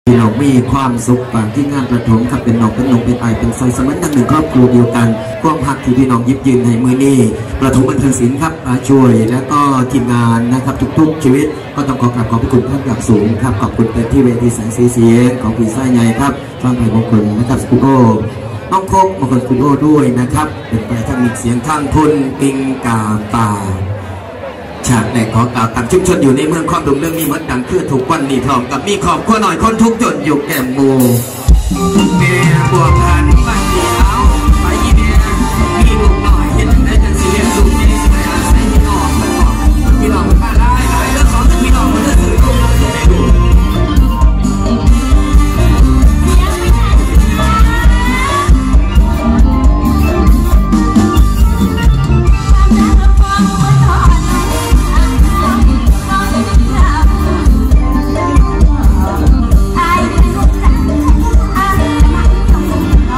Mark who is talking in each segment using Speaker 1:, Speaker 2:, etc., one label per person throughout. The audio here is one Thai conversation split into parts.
Speaker 1: พี่น้องมีความสุขปางที่งานประถมครับเป็นน้องเป็นหนุ่มเป็นไอเป็นซอยสมัยดังหนึ่งครอบครัวเดียวกันความหักที่พี่น้องยิบยืนในมือนี้ประถมบันเทิงศิลป์ครับมาช่วยและก็ทีมงานนะครับทุกๆชีวิตก็ต้องขอกราบขอบพระคุณท่านอย่างสูงครับขอบคุณเป็นที่เวทีแสงสีเสียงของพี่ไส้ใหญ่ครับฟังไผ่มงคลนะครับสกูโอน้องโคกมงคลสกูโอด้วยนะครับเป็นไปทั้งมีเสียงทั้งทุนปิงกาป่าฉากแรกของกล่าวต่างชุมชนอยู่ในเมืองคอนดุมเรื่องนี้เหมือนดังคือถูกวันนี้ทองกับมีขอบขั้วหน่อยคนทุกจนอยู่แก้มโมแม่บวกพันบันดีเอาไปยีแม่มีลูกหน่อยเห็นได้จังสีเรียนลูกนี่สมัยอาศัยพี่น้องมันบอกพี่น้องมันมาได้เรื่องของพี่น้องมันจะถือลูกได้ดู
Speaker 2: ไ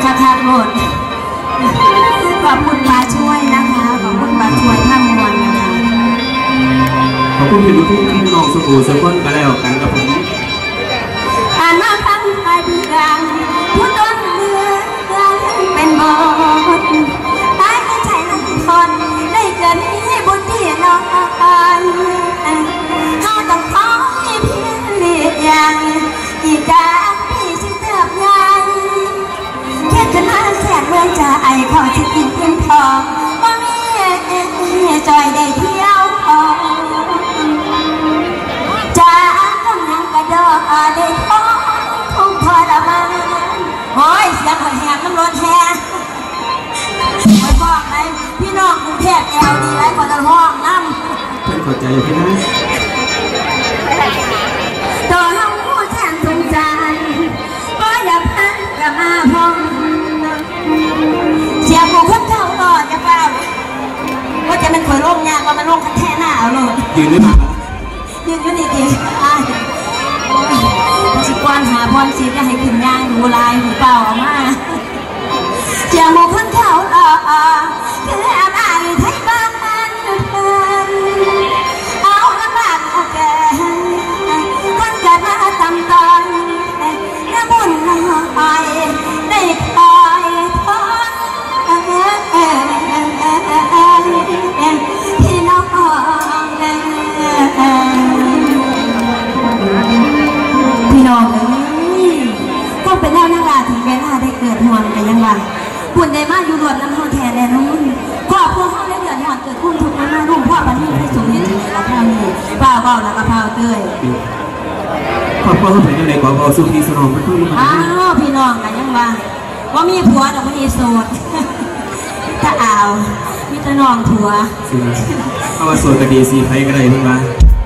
Speaker 2: คักๆโหลดขอบคุณมาช่วยนะคะขอบคุณมาช่วยท่ามวลนะคะ
Speaker 1: ขอบคุณพี่ลูกพี่น้องสบู่สกุลกันแล้วกันกับผม
Speaker 2: อ่านมาฟังไปดูดังผู้ต้นเรือเป็นบทตายไม่ใช่ละคนได้เกิดให้บุญที่นอนเขาต้องขอให้เพียงเรียงอีกาพี่ฉันเติบยังแค่ขนาดแสนเมื่อจะไอขอจะกินเพียงพอว่ามีจอยได้เที่ยวจะกำลังกระโดดได้ท้องทุกทรมานโอ้ยเสียงหัวแหบน้ำร้อนแหบไม่บอกเลยพี่น้องกรุงเทพแอลดีไรคนละห้องน้ำ
Speaker 1: เพื่อนขอใจอยู่พี่นะ
Speaker 2: ตัวห้องผู้แทนสงสารก็อย่าพันกับมาพงเสียงของคนเท่าก่อนจะเปล่าว่าจะเป็นคนร่มงานว่ามันร่มคันแท่หน้าเอาเลย
Speaker 1: ยืนได้ไหม
Speaker 2: ยืนอยู่นี่ดีสิกวนหาพรชีจะให้ขึ้นย่างดูลายหูเปล่าออกมาเสียงของคนเท่าคือแอบอ้ายไทยบ้านเอาละบ้านเอาแก่คนเกิดมาตำตอนน้ำบุญน้ำอ้อยได้คอยทนพี่น้องพี่น้องก็เป็นแล้วนักลาถึงเวลาได้เกิดห่วงกันยังไงบุญได้มาอยู่รวมน้ำห้องแทนแน่นอนครอบครัวห้องได้เดือดห่อนเกิดคุณทุกมารุ่งพ่อบันนี้ที่สูงที่สุดแล้วพ่อนี่ป้าเบาแล้วก็พ่อเตย
Speaker 1: ครอบครัวเขาเป็นยังไงกว่าสุขีสนองมันต้อง
Speaker 2: อ้าวพี่น้องกันยังว่ามีผัวแต่ไม่มีโสดถ้าเอามีแต่น้องผัว
Speaker 1: เอาว่าโสดก็ดีสิใครก็ได้ทุกมา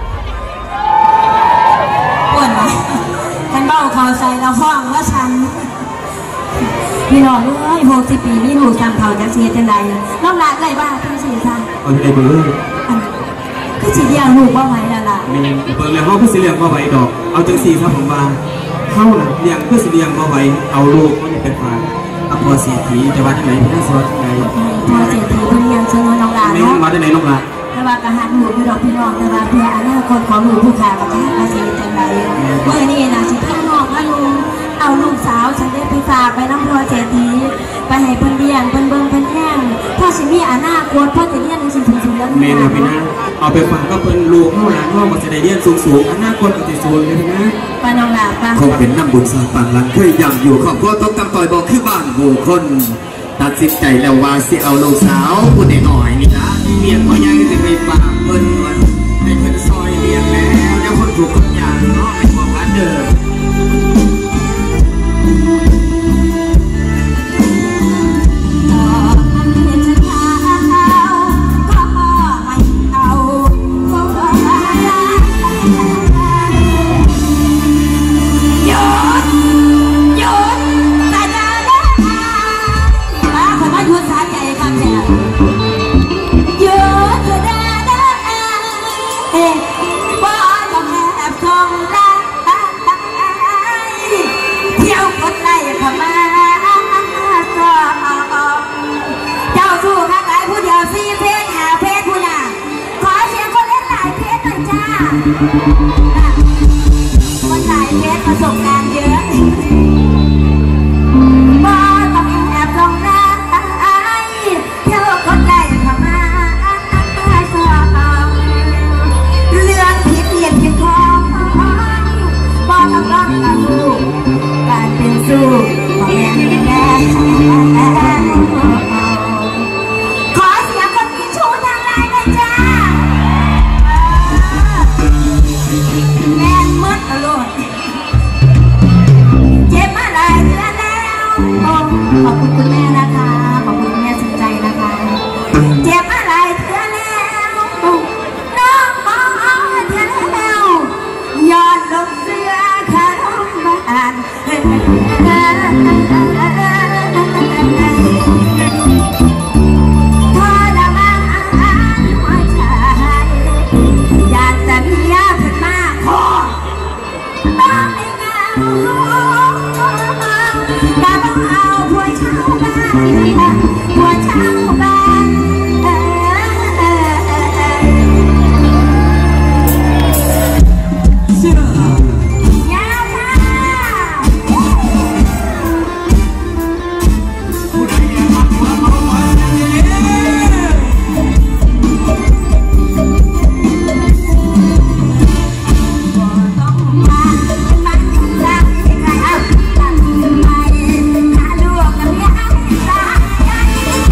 Speaker 2: ป่วนนะกันเบ้าเขาใส่เราห้องว่าฉันพี่น้อง60 ปีมีลูกจำเขาจะเสียจังใดน้องรักเลยบ้าทั้งสี่ท่าน
Speaker 1: เอาที่ไหนเบอร์
Speaker 2: ก็สิเลี้ยงลูกว่าไว้แล้วล่ะ
Speaker 1: มีเบอร์เลี้ยงเขาก็สิเลี้ยงว่าไว้ดอกเอาจังสี่ครับผมว่าเข้านะเลี้ยงก็สิเลี้ยงว่าไว้เอาลูกมันเป็นฝ่ายอภรเศรษฐีจะว่าที่ไหนพี่น่าสวัสดิ์ที่ไหน
Speaker 2: พอเศรษฐีเพื่อนยังเชิญน้องรัก
Speaker 1: เนาะมาที่ไหนน้องรัก
Speaker 2: แต่ว่ากระหัตลูกพี่ดอกพี่น้องแต่ว่าเพื่ออนาคตของลูกผู้ขาประเทศอาเซียนจังใดเมื่อนี่นะสิท่านน้องว่าลุงเอาลูกสาวฉันได้ไปฝากไปน้ำพอเศรษฐีไปให้เพิ่นเลี้ยงเพิ่นเบิ่งเพิ่นแห้งพ่อสิมีอนาคตพ่อจะเรียนในสิ่งสูงๆแล้ว
Speaker 1: เมย์พี่นะเอาไปฝากก็เพิ่นลูกเข้าหลานพ่อก็จะได้เรียนสูงๆอนาคตก็จะสูงเลยนะ
Speaker 2: ป้าน้องหลาป้า
Speaker 1: คงเป็นน้ำบุญสาปังหลังเคยย่ำอยู่ครอบครัวต้องกำต่อยบอกคือบ้านโหคนตัดสินใจแล้วว่าสิเอาลูกสาวพูดหน่อยนี่นะเมียพ่อยังจะไปฝากเพิ่นให้เพิ่นซอยเลี้ยงแล้วเดี๋ยวคนถูกคนอย่างเนาะเป็นความหวานเดิม
Speaker 2: คนหลายเพศประสบการณ์เยอะบ่ต้องแอบลงรักเที่ยวคนใดเข้ามาสอบเรื่องผิดเรียนผิดของบ่ต้องร้องกับลูกการเป็นสู้ของแม่แม่ขอเสียงคนที่ชูทางไลน์เลยจ้าแม่มืดอร่อยเจ็บมาหลายเดือนแล้วขอบคุณคุณแม่นะคะขอบคุณคุณแม่สนใจนะคะเจ็บมาหลายเดือนแล้วน้องมองเธอแล้วยอดลงเสื้อขาดบ้านทรมานหัวใจอยากจะมียาขึ้นมาขอต้องให้เงาแต่ต้องเอาผู้ชาหัวเช้าบ้านเ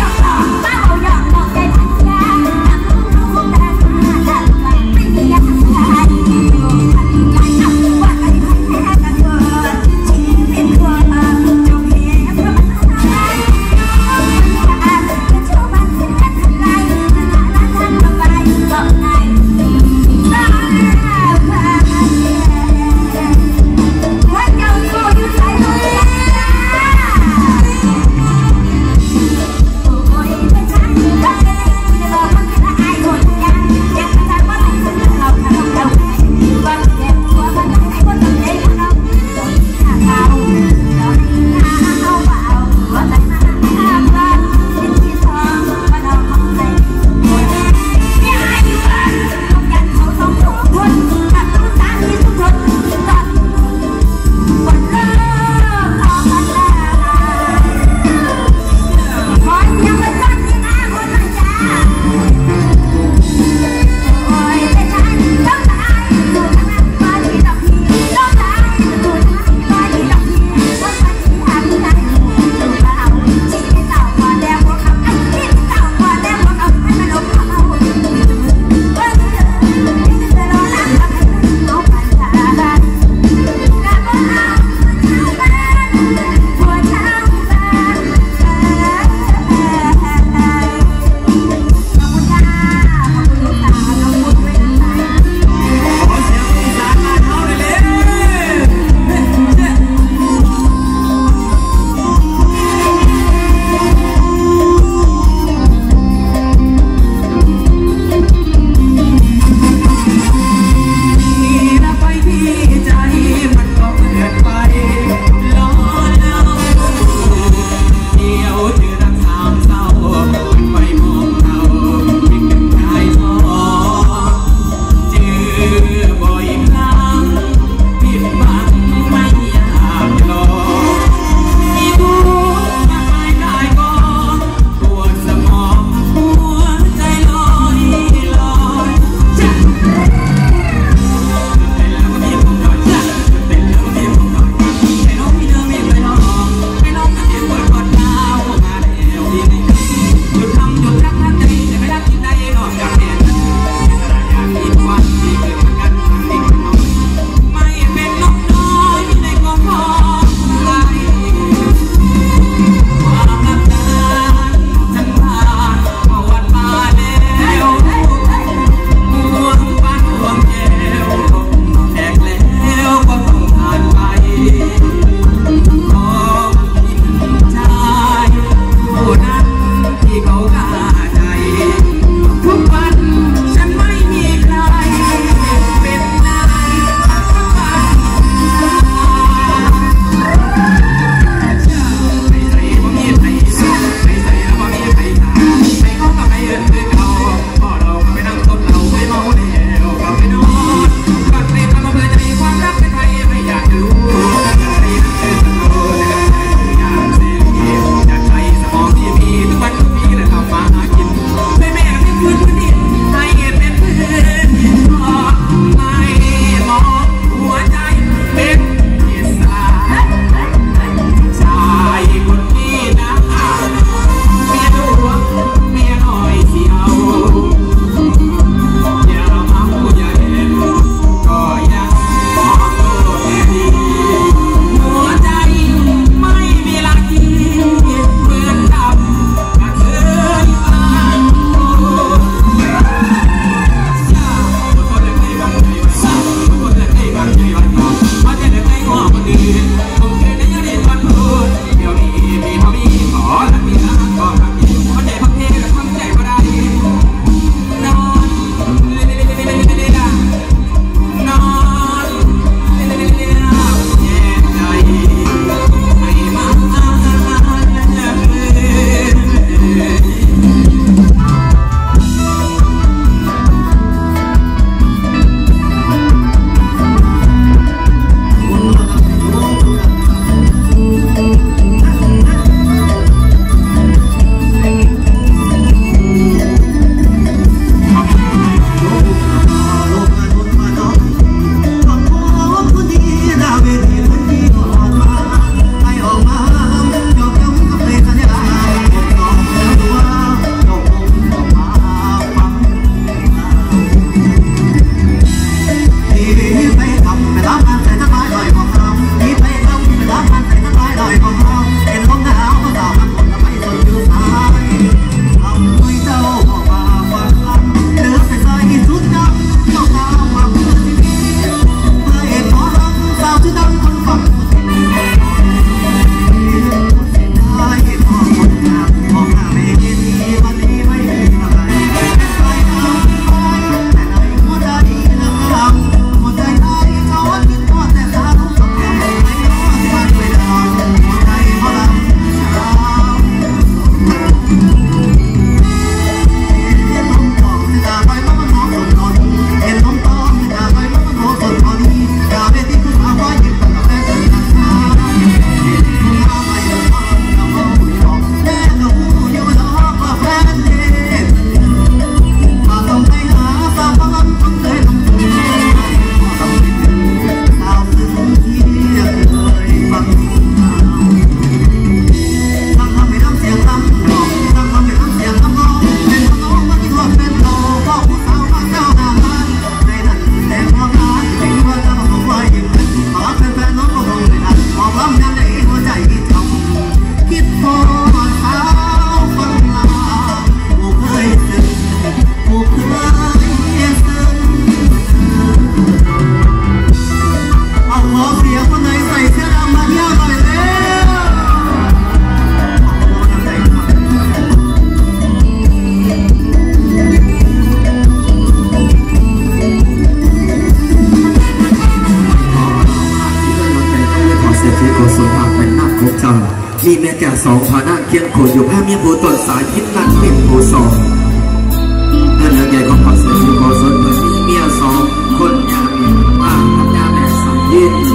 Speaker 1: มีแม่แก่สองพาหน้าเคียงโขดอยู่แพ้เมียผู้ต้นสายพิษนั่นเป็นผู้สองนั่นเรื่องใหญ่ของความเสียที่ขอสนเลยมีเมียสองคนยามีมากกับยาแม่สองยิน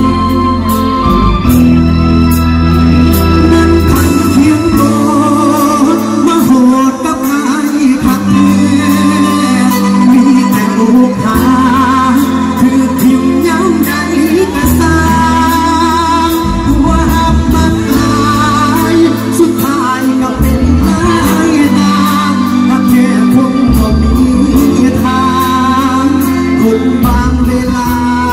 Speaker 1: นั่นทันเคียงโลดมาโหดกับนายขัดมีแต่ลูกค้าคือทิมย้ำใจกระซาว่ามาตายสุดท้ายก็เป็นนายนางถ้าแค่คงก็มีทางคนบางเวลา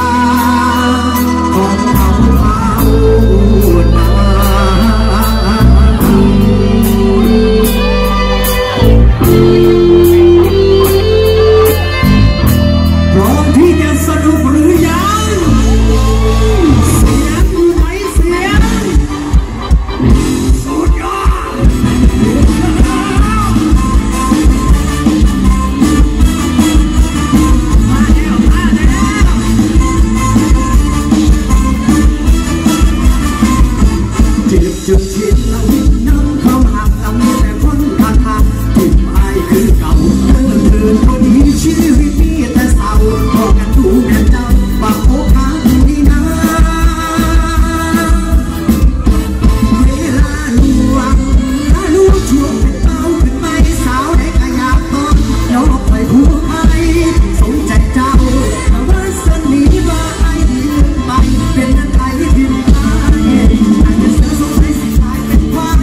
Speaker 1: ของเขานาพร้อมที่จะสนุกหรือยังเสียงไหมเสียงสุดยอดมาแล้วเจ็บจนชินแล้วน้ำเขาหักแต่มีแต่คนขาดทางทิ่มอายคือเก่าเดินคนนี้ชีวิตมีแต่เศร้าพอกันดูแม่เจ้าบักโอ้ค้างที่นาเวลาลวงถ้าลูกช่วงเป็นเต้าขึ้นไปสาวได้ขยับต้นยกไปผู้ไอ้สมใจเจ้าแต่ว่าสนิทว่าไอ้ยืนไปเป็นนันไทยที่ไปอาจจะเสือสงสัยสิตายเป็นควา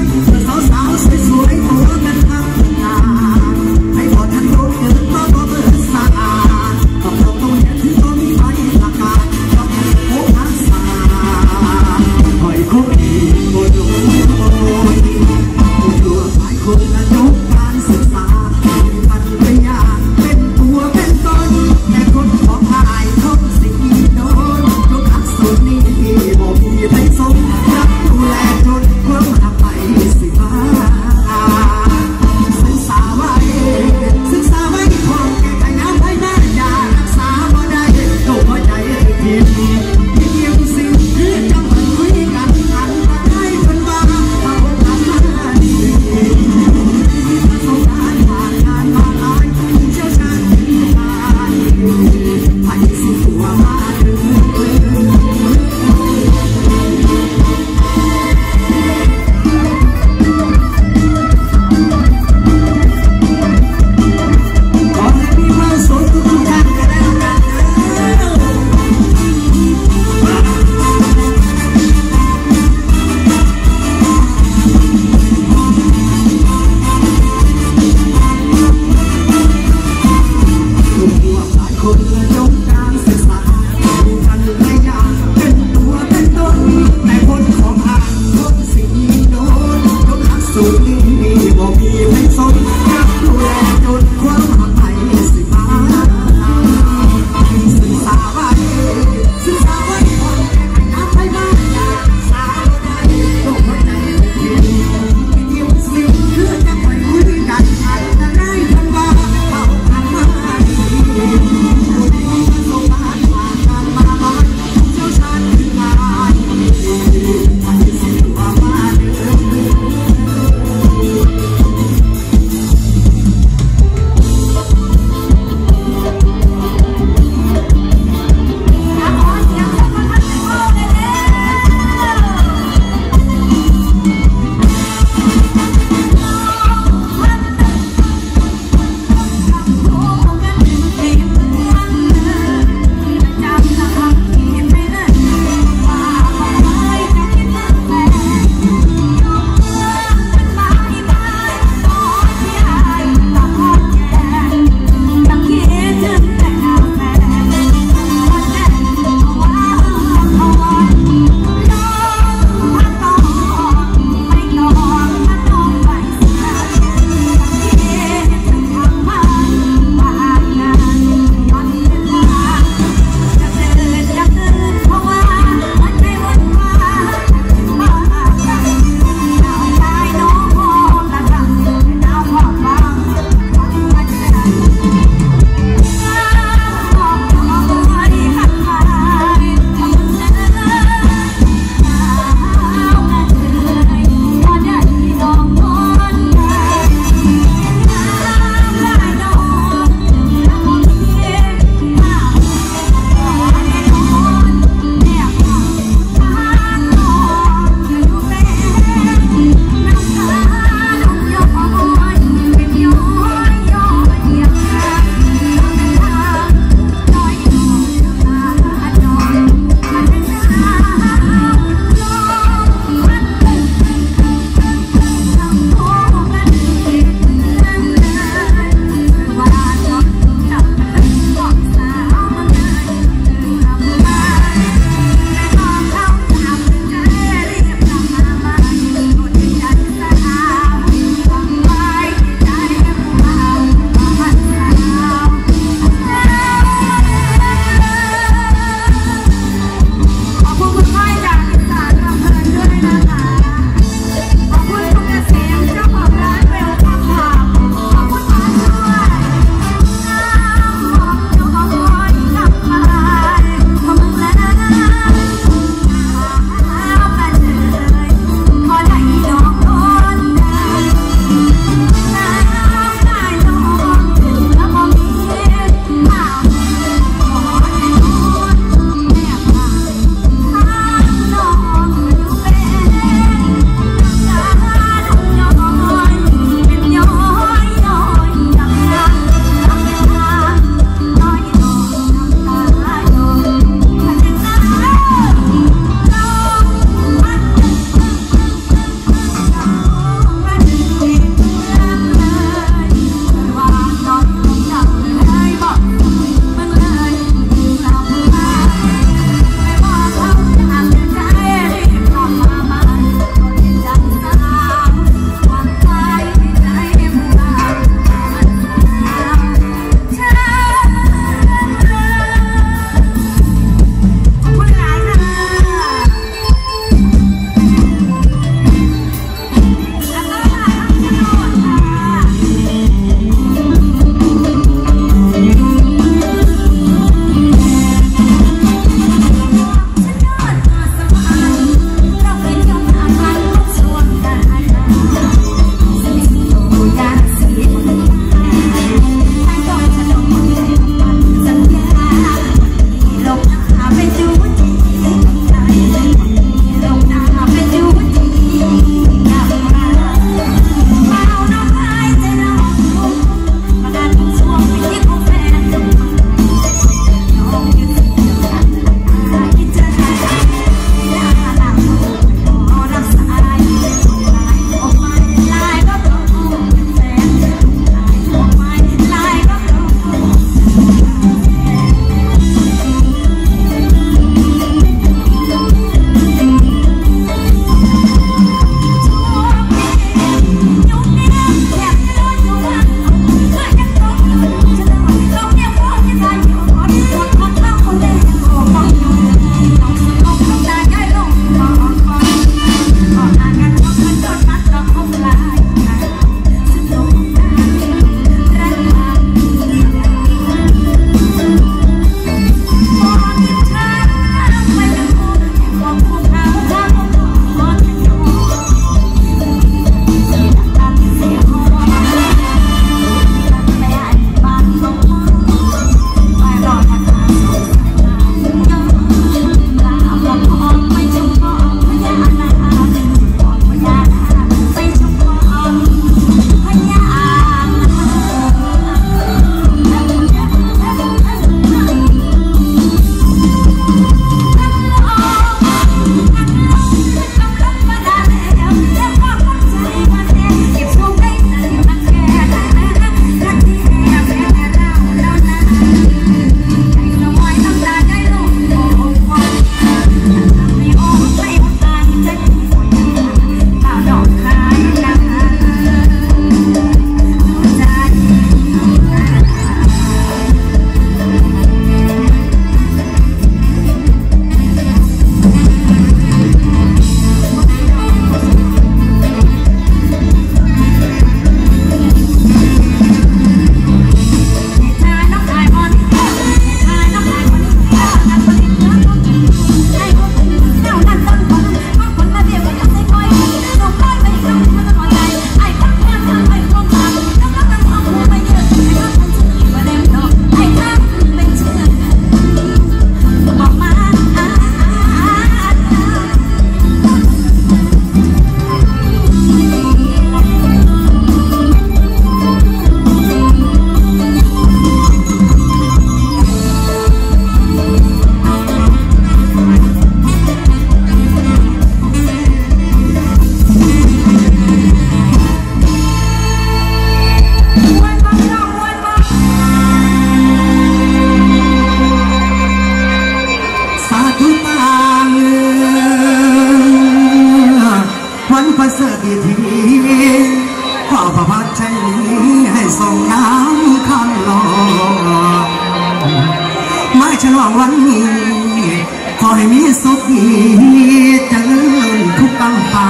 Speaker 3: ดีทีขอพระพักใจนี้ให้ส่งน้ำคำลองมาฉลองวันนี้ขอให้มีสุขดีเจริญทุกตั้งไป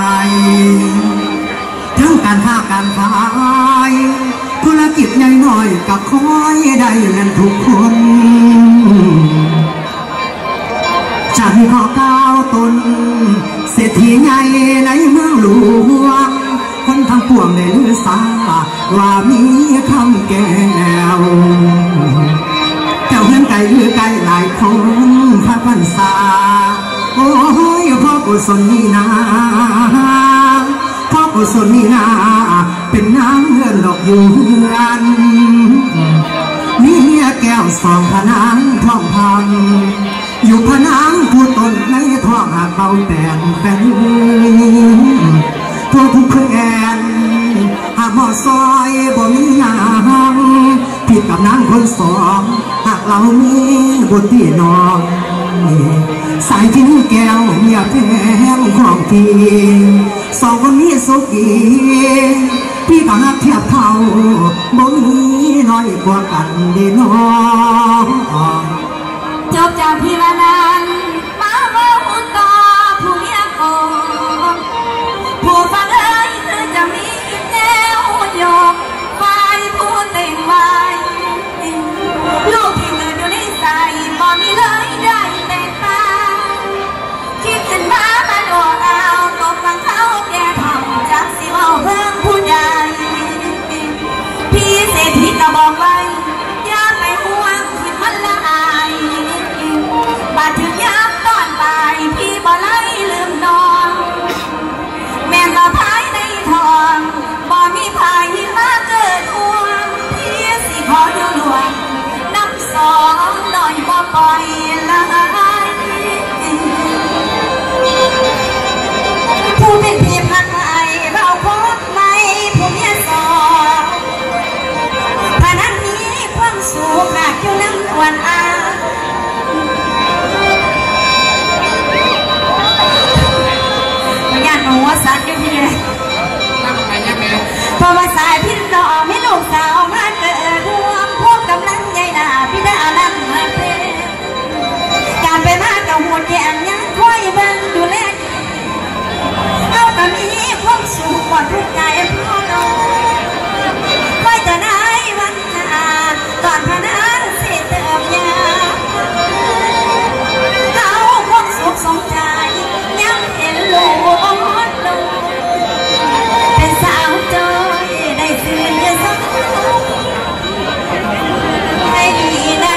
Speaker 3: ทั้งการค้าการขายธุรกิจใหญ่หน่อยกับคอยได้เงินทุกคนฉันขอก้าวตนเศรษฐีใหญ่ในเมืองหลวงคนทั้งปวงได้ลือสาว่ามีคำแก้วเจ้าเพื่อนไก่ลือไก่หลายคนพระพันษาโอ้ยพ่อกุศลนี่นาพ่อกุศลนี่นาเป็นน้ำเงินหลอกอยู่เฮือนมีเมียแก้วสองพนางท้องพังอยู่พนางผู้ตนในท้องหากเบาแต่งแฟนทั่วทุกแคว้นหากหม้อซอยบ่มียางผิดกับนางคนสองหากเรามีบทที่นอนสายทิ้งแก้วเมียแพงของพี่สองคนนี้สุขีพี่ก็หักเทียบเขาบ่มีน้อยกว่ากันดีน้อง
Speaker 2: จบจากพี่ละนานมาว่าหุ่นต่อผู้เมียโกผู้ฟังเอ้ยคือจะมีแนวโยกไฟผู้เต่งไว้ลูกที่เกิดอยู่ในใจบ่มีเลยได้แต่ตาคิดขึ้นมาโดดเอาตกฟังเขาแก่ทำจากสิเอาเพิ่มผู้ใดพี่เศรษฐีก็บอกไว้อย่าไปห่วงคิดมันละอายบาดถึงยามตอนบ่ายพี่บ่ไล่ลืมนอนแม่ก็พายในทองบ่มีพายมาเกิดห่วงพี่สิขออยู่หลวงน้ำสองหน่อยบ่ปล่อยละผู้เป็นพี่พันไห้เราพบไหมผู้เมียสองพนันนี้ความสุขหนักอยู่น้ำวันอาญาติหนูสัตว์อยู่ที่ไหนเพราะว่าสายพิษต่อไม่ลูกสาวมาเกิดรวมพวกกำลังใหญ่หนาพี่ได้อาลันมาเป็นการไปมากับหัวแก่ยังค่อยเบิ่งดูแลเอาแต่มีความสุขกว่าทุกใจพ่อน้องไว้แต่ไหนวันหน้าก่อนพนันเสียเติมยาเอาความสุขสมใจยังเห็นลูกอ่อนลงเป็นสาวจอยได้ซื้อเนื้อสักให้ดีนะ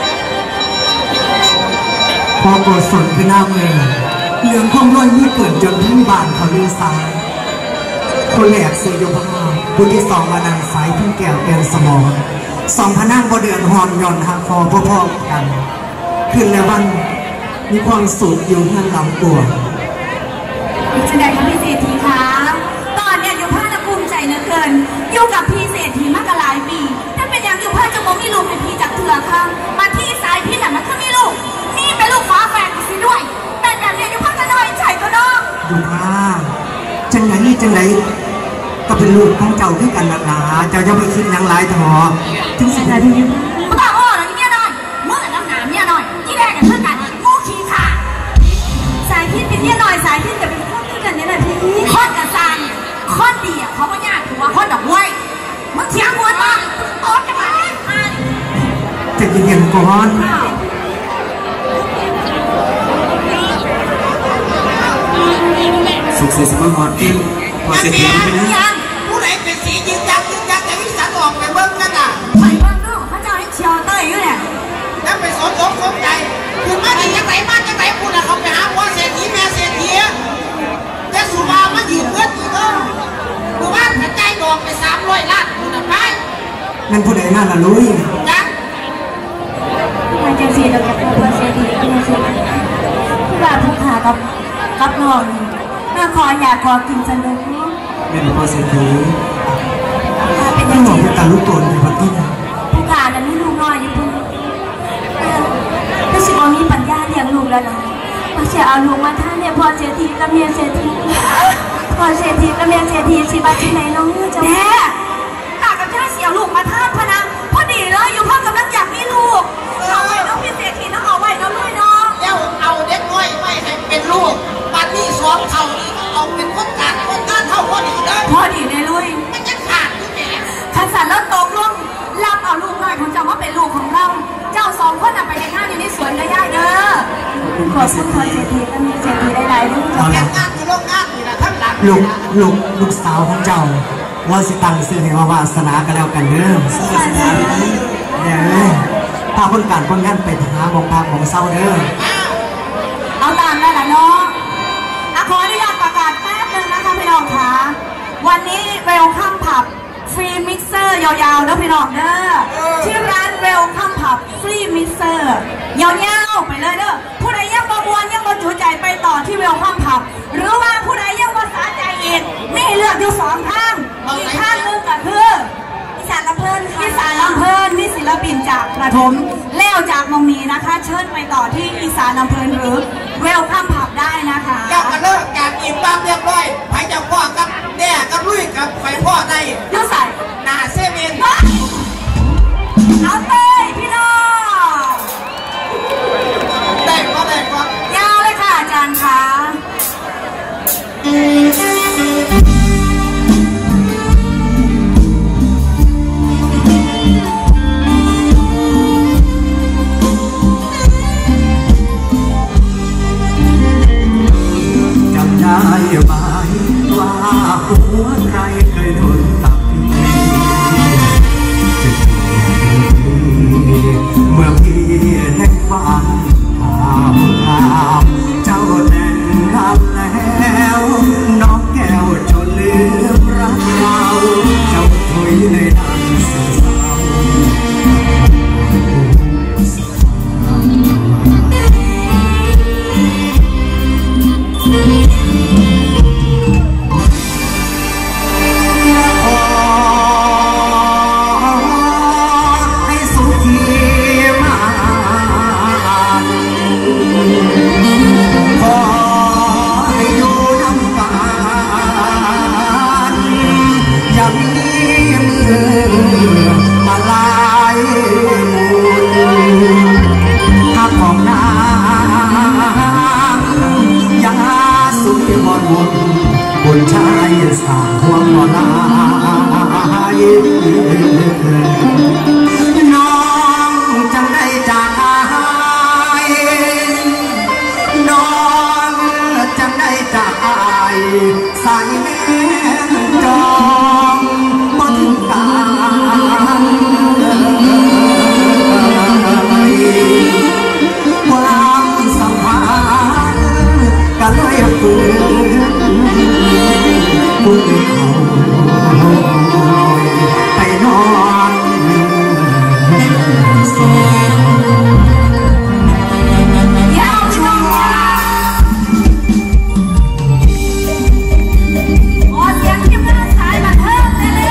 Speaker 3: พอโกศลคือหน้าเมืองเรื่องความร้อยมีเกิดจนที่บ้านเขาลือสายคนแรกเสียโยภาผู้ที่สองวานางสายทุ่งแก้วเป็นสมองสองพนังบ่เดือนหอนย่อนหักคอพ่อๆกันขึ้นแล้ววันมีความสุขอยู่ข้างหลังตัว
Speaker 2: แสดงว่าพี่เศรษฐีคะตอนเนี่ยอยู่ผ้าจะภูมิใจเหลือเกินอยู่กับพี่เศรษฐีมากกว่าหลายปีถ้าเป็นอย่างอยู่ผ้าจะมองมีลูกเป็นพี่จากเถื่อค่ะมาที่สายพี่น่ะมันก็มีลูกนี่เป็นลูกฟ้าแฝดสิด้วยแต่แบบเนี่ยอยู่ผ้าจะน้อยใจก็น้อง
Speaker 3: อยู่ผ้าจังไหนก็เป็นลูกของเจ้าด้วยกันนะล่ะเจ้าจะไปคิดอย่างไรทอถึงสิ่งใดที่ยิ่ง
Speaker 2: บ้าอ้อหรือเนี่ยน้อยเมื่อน้ำหนาเนี่ยน้อยที่แรกกันเพื่อนกันงูขี้ขาสายพิษเป็นเนี่ยน้อยสายพิษแต่เป็นคนด้วยกันเนี่ยแหละพี่ข้อนกับซานข้อนดีอ่ะเขาก็ยากถือว่าข้อนดอกไว้มึงเถียงหัวตาโอ๊ตจะมา
Speaker 3: จะเย็นๆก่อน
Speaker 1: สุขเสียสมบัติกินพอเสร็จแล้วไปนะ
Speaker 4: ผู้ใดเป็นสียึกยักแต่วิสันออกไปเบิ้งกันอ่ะ
Speaker 2: ไปเบิ้งดูเขาจะให้เชียวเต้ยอยู่เนี่ย
Speaker 4: แล้วไปสนใจคือมาจากไหนคุณอะเขาไปหาพ่อเศรษฐีแม่เศรษฐีแต่สุภามายืมเงินอีกคือว่ากระจายดอกไป300 ล้านคุณอะไป
Speaker 3: นั่นผู้ใดนั่นล่ะลุย
Speaker 4: จัง
Speaker 2: มาจากสีดอกกับพ่อเศรษฐีผู้ว่าผู้ขากับน้องน่าขออยากขอกินสนุก
Speaker 3: ไม่เป็นพ่อเศรษฐีเป็นหมอเป็นตาลูกโตนเป็นพักที่นะ
Speaker 2: ผู้ขาแล้วมีลูกน้อยอยู่พุ่งถ้าสิบวันมีปัญญาเลี้ยงลูกแล้วนะมาเสียเอาลูกมาท่านเนี่ยพ่อเศรษฐีกับเมียเศรษฐีพอเศรษฐีกับเมียเศรษฐีสิบาที่ไหนน้องเจ้าแม่ตากับเจ้าเสียลูกมาท่าพนะพอดีเลยอยู่พ่อกำลังอยากมีลูกเอาไว้น้องพี่เศรษฐีน้องเอาไว้น้องด้วยน้อง
Speaker 4: แล้วเอาเด็กน้อยไม่ให้เป็นลูกบัดนี้2 เท่านี้เอาเป็นคนกลางเท่าพอดีเลย
Speaker 2: พอดีเลยลุย
Speaker 4: มันจะขาดที่แหน
Speaker 2: ขันสันแล้วตกลงรับเอาลูกน้อยของเจ้าว่าเป็นลูกของเราเจ้า2 คนไปในหน้าอยู่ในสวนก็ได้เด้อขอสุขขอเศรษฐีก็มีเศรษฐีหลายๆลูก
Speaker 4: งานคือโรงงานนี่นะทั้งหลัง
Speaker 3: ลูกสาวของเจ้าว่าสิตังซื้อให้ว่าวาสนากันแล้วกันเด้อพาคนการคนงานไปหาหมองพักหมองเศร้าเด้อ
Speaker 2: เอาตามได้ละเนาะขออนุญาตประกาศแป๊บนึงนะคะพี่น้องคะวันนี้เวลคัมผับฟรีมิกเซอร์ยาวๆนะพี่น้องเด้อที่ร้านเวลคัมผับฟรีมิกเซอร์ยาวๆไปเลยเด้อผู้ใดยังประมวลยังประจุใจไปต่อที่เวลคัมผับหรือว่าผู้ใดยังภาษาใจอีกมีเลือกอยู่2 ทางอีกทางนึงก็คืออีสานลำเพลินอีสานลำเพลินมีศิลปินจากประถมแล้วจากมงมีนะคะเชิญไปต่อที่อีสานลำเพลินหรือเวลคัมผับได้นะคะ
Speaker 4: เจ้ากันเลิกการอิ่มบ้างเรียบร้อยไปเจ้าพ่อกับแด่กับลุยกับไฟพ่อได้
Speaker 2: ยูใส่
Speaker 4: หน้าเซเว่น
Speaker 2: เอาเต้ยพี่น้อง
Speaker 4: ได้ก็
Speaker 2: ยาวเลยค่ะอาจารย์คะ
Speaker 3: จำได้ไหมว่าหัวใครเคยโดนตัดเมื่อพี่ได้ฟังข่าวเจ้าแต่งงานแล้วน้องแก้วจนลืมรักเราเจ้าถุยในดังเสียเศร้าบนชายสาวห่วงมอลายน้องจังได้จากน้องจังได้จากสายแม่จองบนการความสัมพันธ์กันเลยฝืนผู้เขาไปนอนส
Speaker 2: ยาวช่วงขอเสียงที่มาสายมาเพิ่มเลย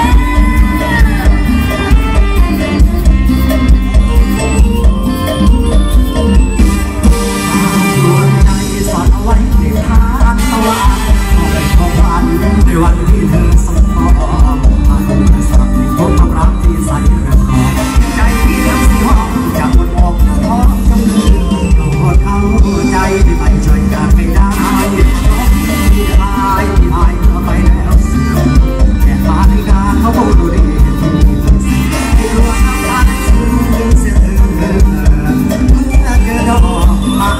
Speaker 3: ดวงใจสอนเอาไว้ในทางตะวันของวันในวันที่เธอสมปองผ่านสลับในพบความรักที่ใสเรื่องของใจที่เธอสีห้องจากบนอกท้องจำลืมตัวเข้าใจที่ไปช่วยกันไม่ได้น้องที่อายเขาไปแล้วเสื่อมแค่มาในการเขาดูดีที่รู้ว่าทำได้เสียเมื่อเกิดดอกไม้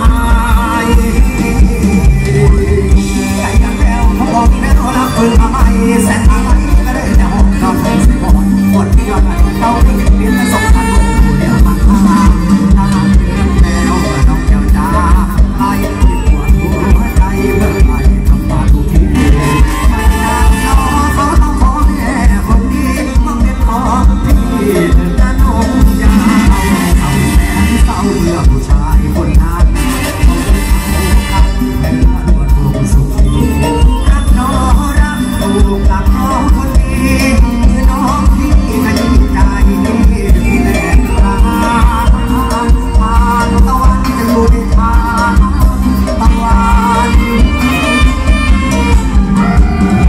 Speaker 3: ใจยังแก้วเขาบอกแม่เรารักเพิ่งมาใหม่แสนมาใหม่ก็ได้แต่หอมเราไม่ใช่บอลบทที่ยอดเราไม่เห็นเปลี่ยนและส่งกันเดี๋ยวมันถ้าเดือนแล้วน้องเจ้าจ้าไล่ที่ปวดหัวใจเมื่อไหร่ทำตาทุกทีใจนางน้องขอต้องขอแม่คนนี้มันเป็นของพี่จะน้องยาวเศร้าแสนเศร้าเมื่อผู้ชายคนนั้นรักน้องรักถูกรักน้องคนนี้คือน้องที่ไม่ใจที่แรงรักผ่านตะวันจะอยู่ในทางตะวัน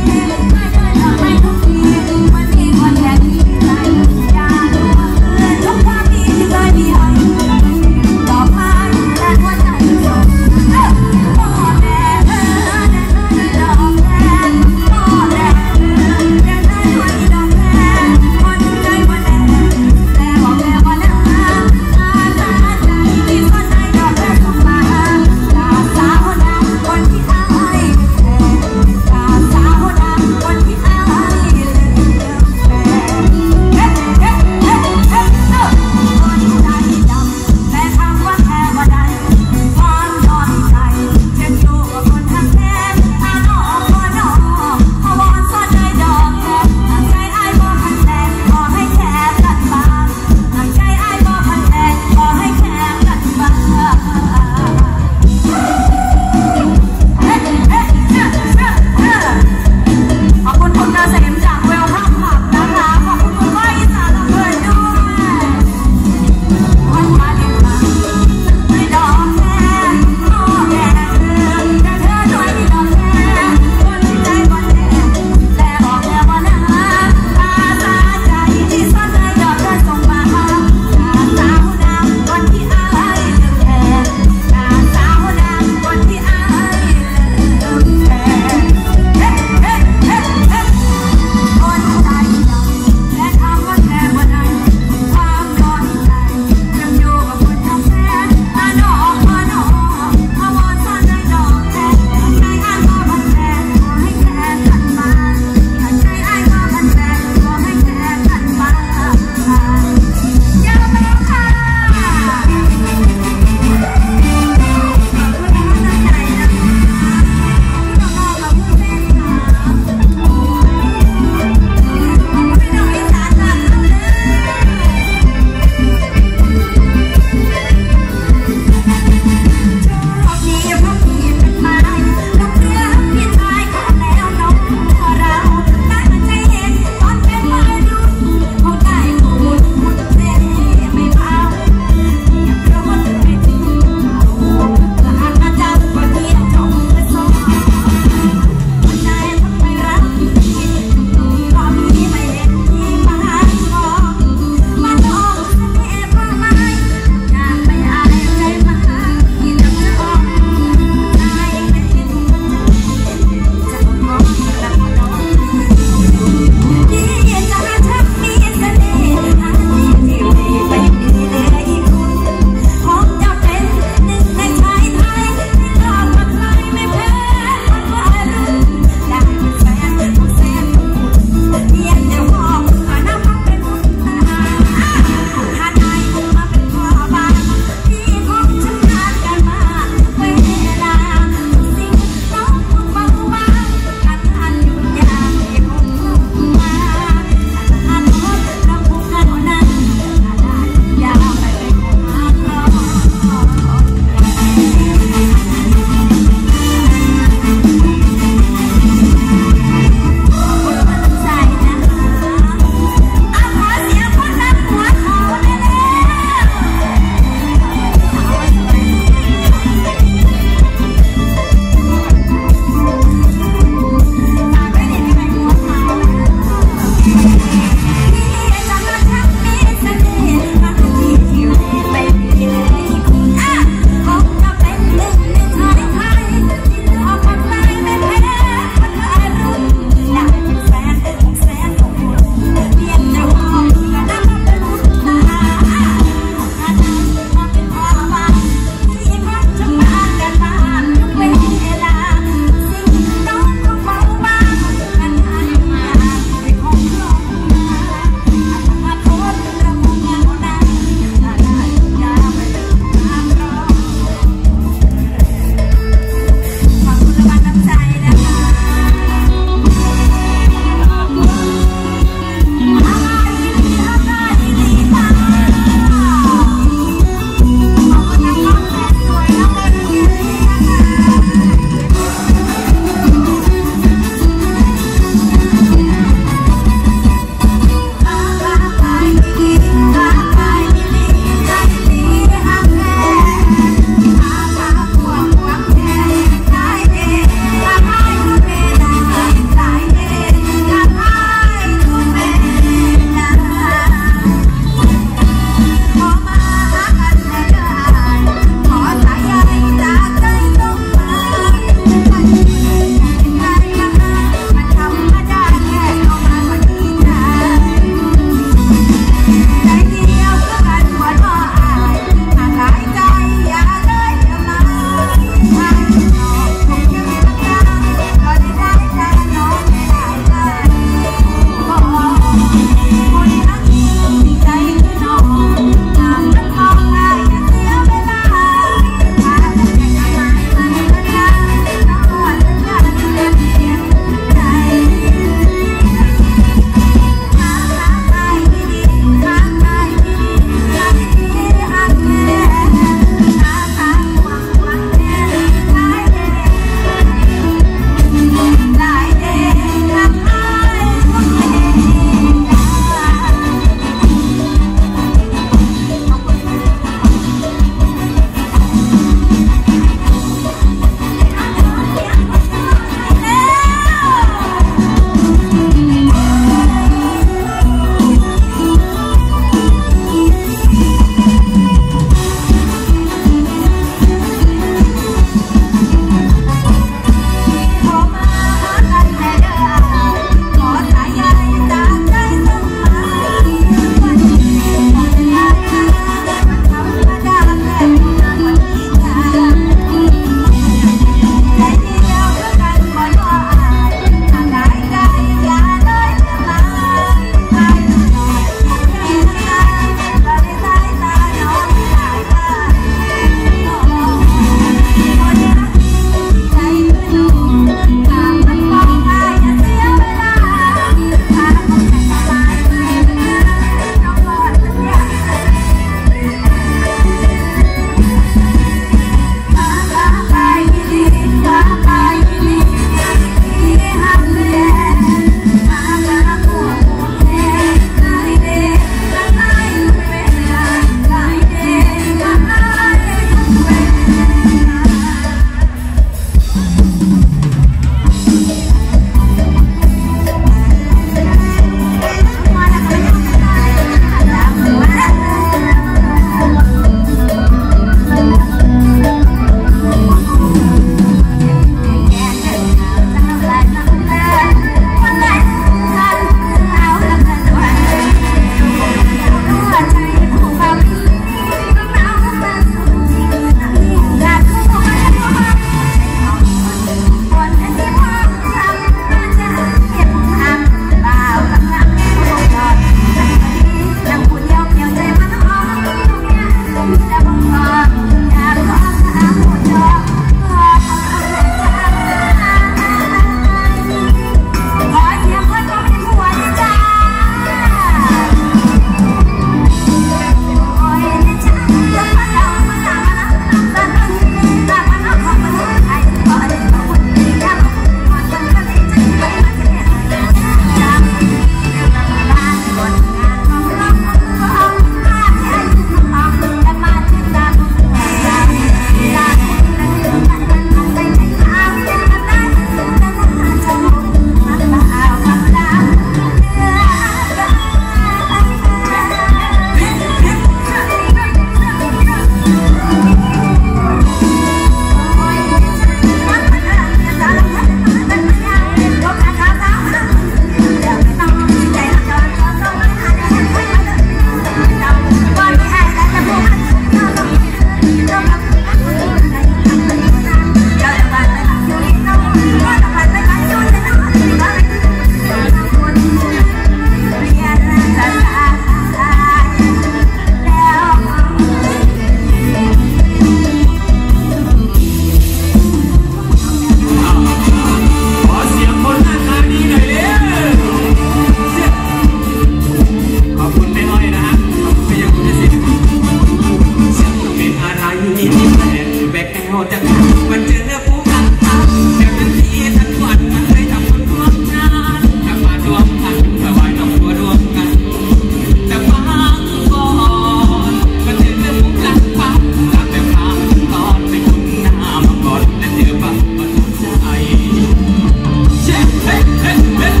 Speaker 1: อจะมันเจอผู้กันแต่ทันทีทันวันมันเคยทำคนร่วมงานทำมารวมกันสบายต้องตัวรวมกันแต่ฟังก่อนมันเจอผู้กันปั๊บจากแต่ฟังตอนไปคุณหน้ามาก่อนและเจอปั๊บมันสนใจเช็คเฮ้เฮ้เฮ้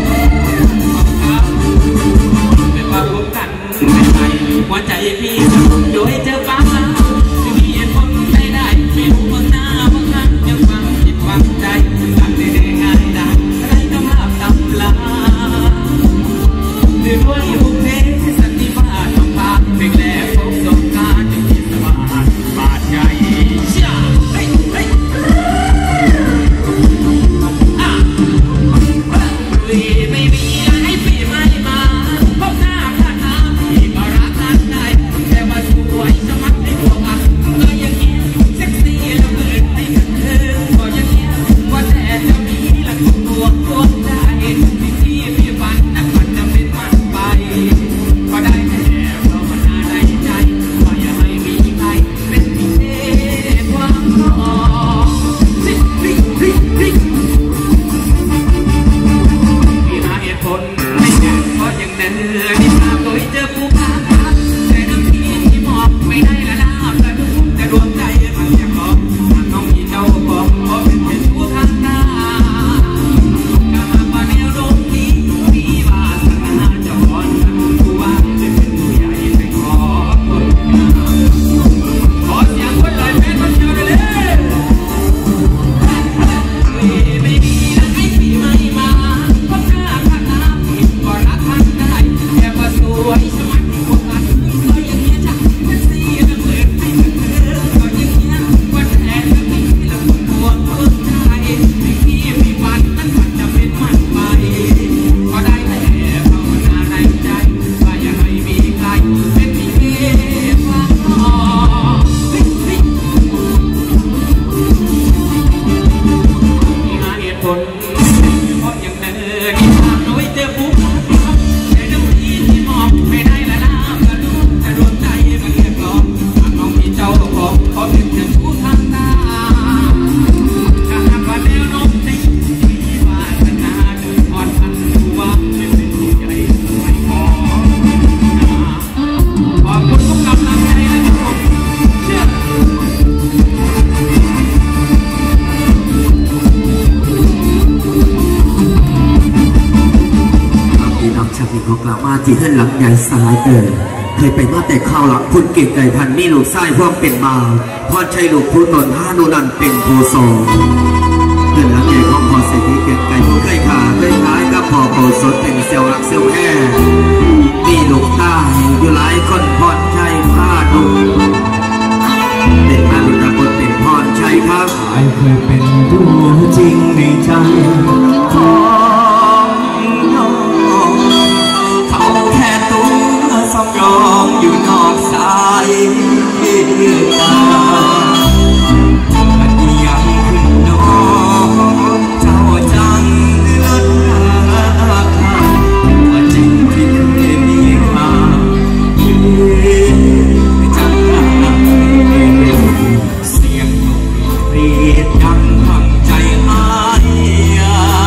Speaker 1: เป็นมารวมกันไม่ใช่หัวใจพี่โดยเจอปั๊บ
Speaker 3: ที่เฮือนหลังใหญ่สายเคยไปมาแต่ข้าวหลังคุณเก่งไก่พันนี่ลูกไส้พวกเป็นบ่าวพอดชัยลูกผู้ตนห้านูนันเป็นผู้สองเฮือนหลังใหญ่ของพอเศรษฐีเก่งไก่ผู้เคยขาเคยขายกับพอโกศลเป็นเซลล์หลักเซลล์แห่นี่ลูกใต้อยู่หลายคนพอดชัยพาดุเป็นมาลูกตะกนเป็นพอดชัยครับเคยเป็นตัวจริงในใจสำรองอยู่นอกสายตามันยังขึ้นน้องเจ้าจังเลิศราคาว่าจริงที่เคยมีมาจังเสียงนกหวีดดังฟังใจหาย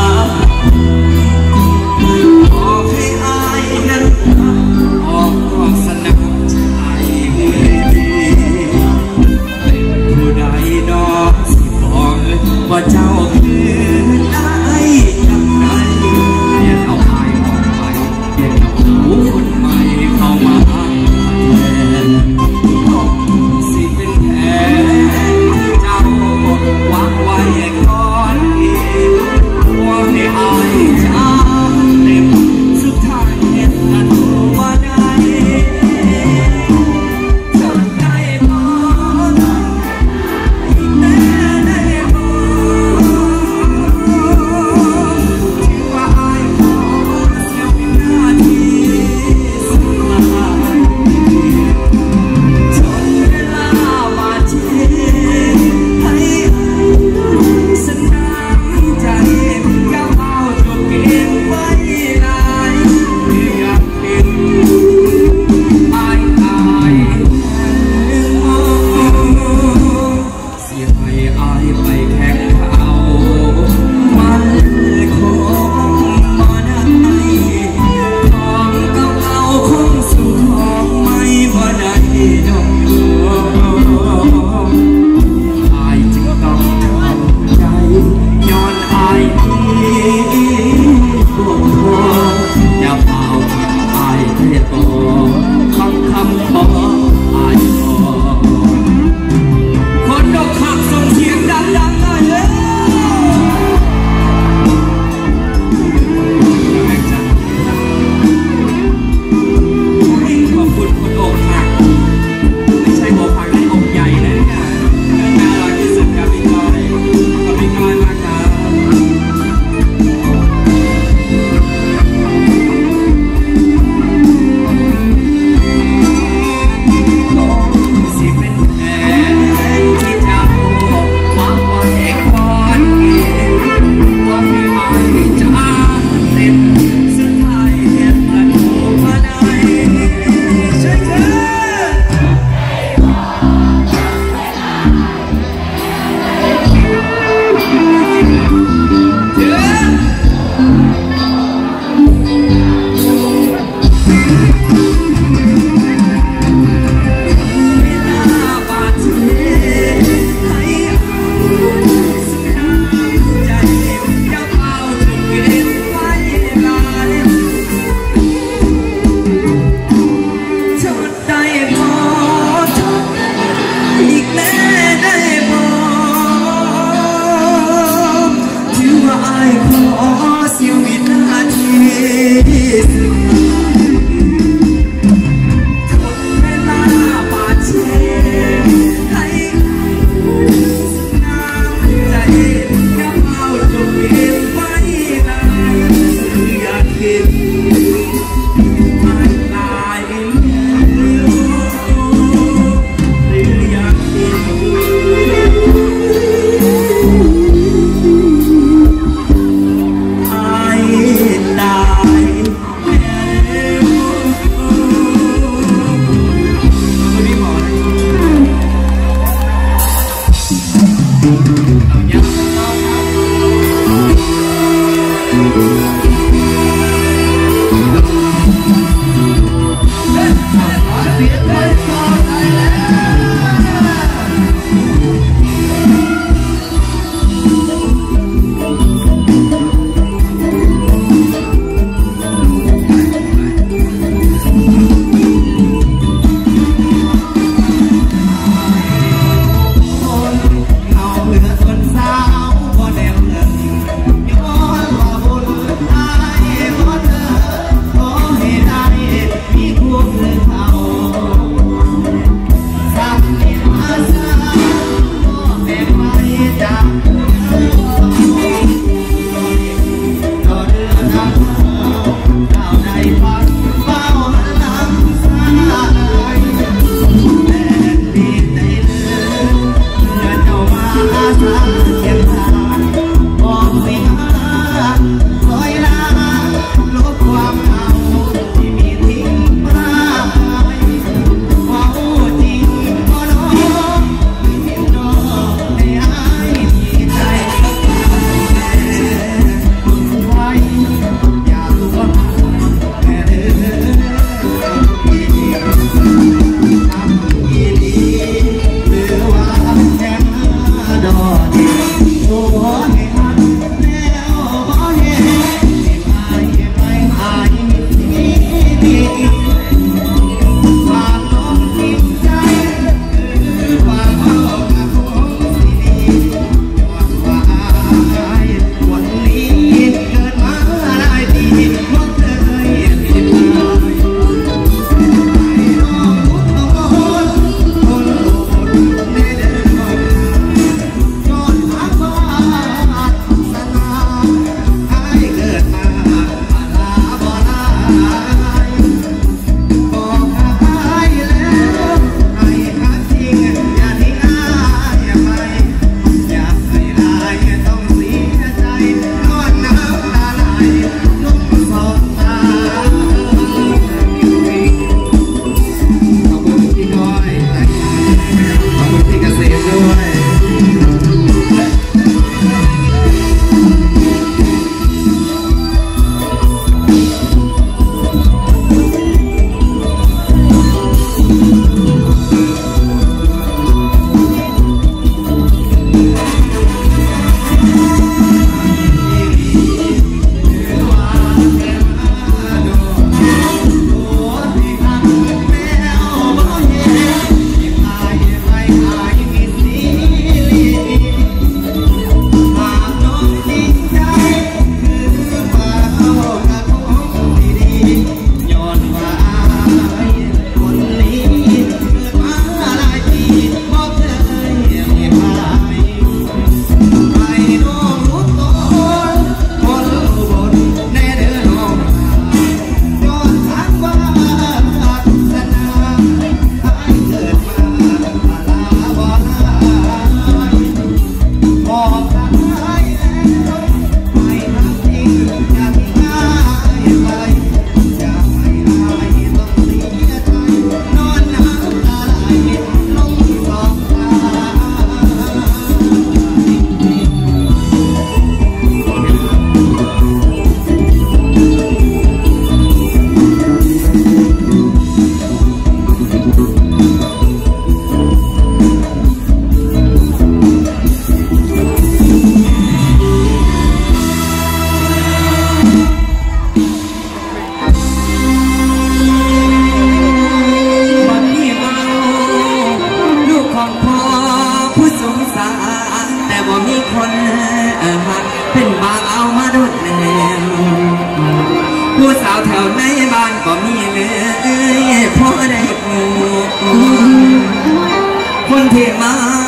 Speaker 3: คนที่มาอยู่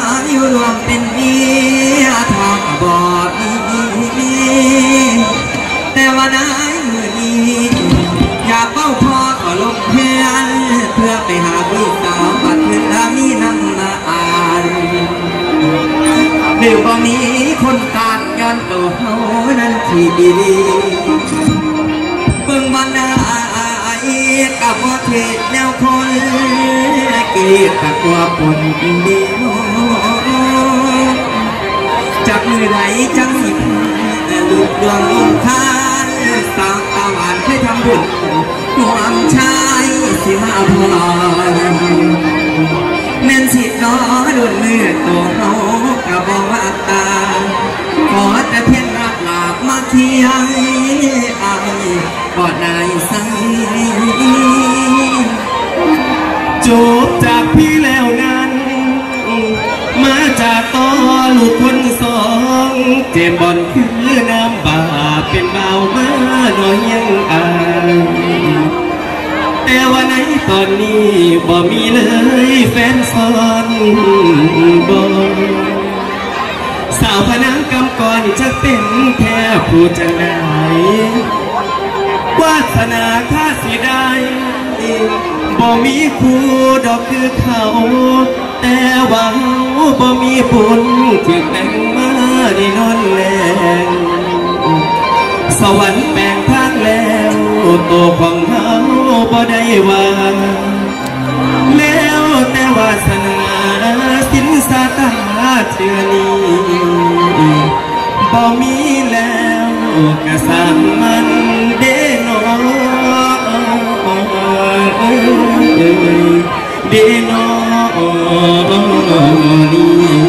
Speaker 1: รวมเป็นเมียทองบอดแต่ว่าได้มือนี้อยากเฝ้าพ่อก็ลงเพื่อนเพื่อไปหาพี่สาวบัดเพื่อนมีน้ำมาอ่านหรือบ่มีคนการย้อนตัวเขานั้นที่ดีเบิ่งวันไหนกับว่าเทศแนวคนเกียรติกว่าปนดีจากมือไหนจังสิหลุดดวงองค์ท่านสาวตาหวานให้ทำบุญหวงชายสิมาพรแม่นสิน้อดุลมือตัวเขากับบอกว่าตาขอแต่เพียงรับหลาบมาเที่ยงอายกอดนายสัง
Speaker 5: จบจากพี่แล้วนั้นมาจากต่อลูกคนสองเจมบอลคือน้ำบาเป็นเบามาหน่อยยังอายแต่วันไหนตอนนี้บ่มีเลยแฟนซ้อนบ่สาวพนังกำก่อนจะเป็นแค่ผู้จังไดวาสนาข้าสิได้บ่มีคู่ดอกคือเขาแต่ว่าบ่มีบุญถึงแต่งมาได้นอนแรงสวรรค์แบ่งทางแล้วตัวของเขาบ่ได้ว่าแล้วแต่วาสนาสินสาตาเทื่อนี้บ่มีแล้วกะสั่งมันเด้นอเด้นอนี่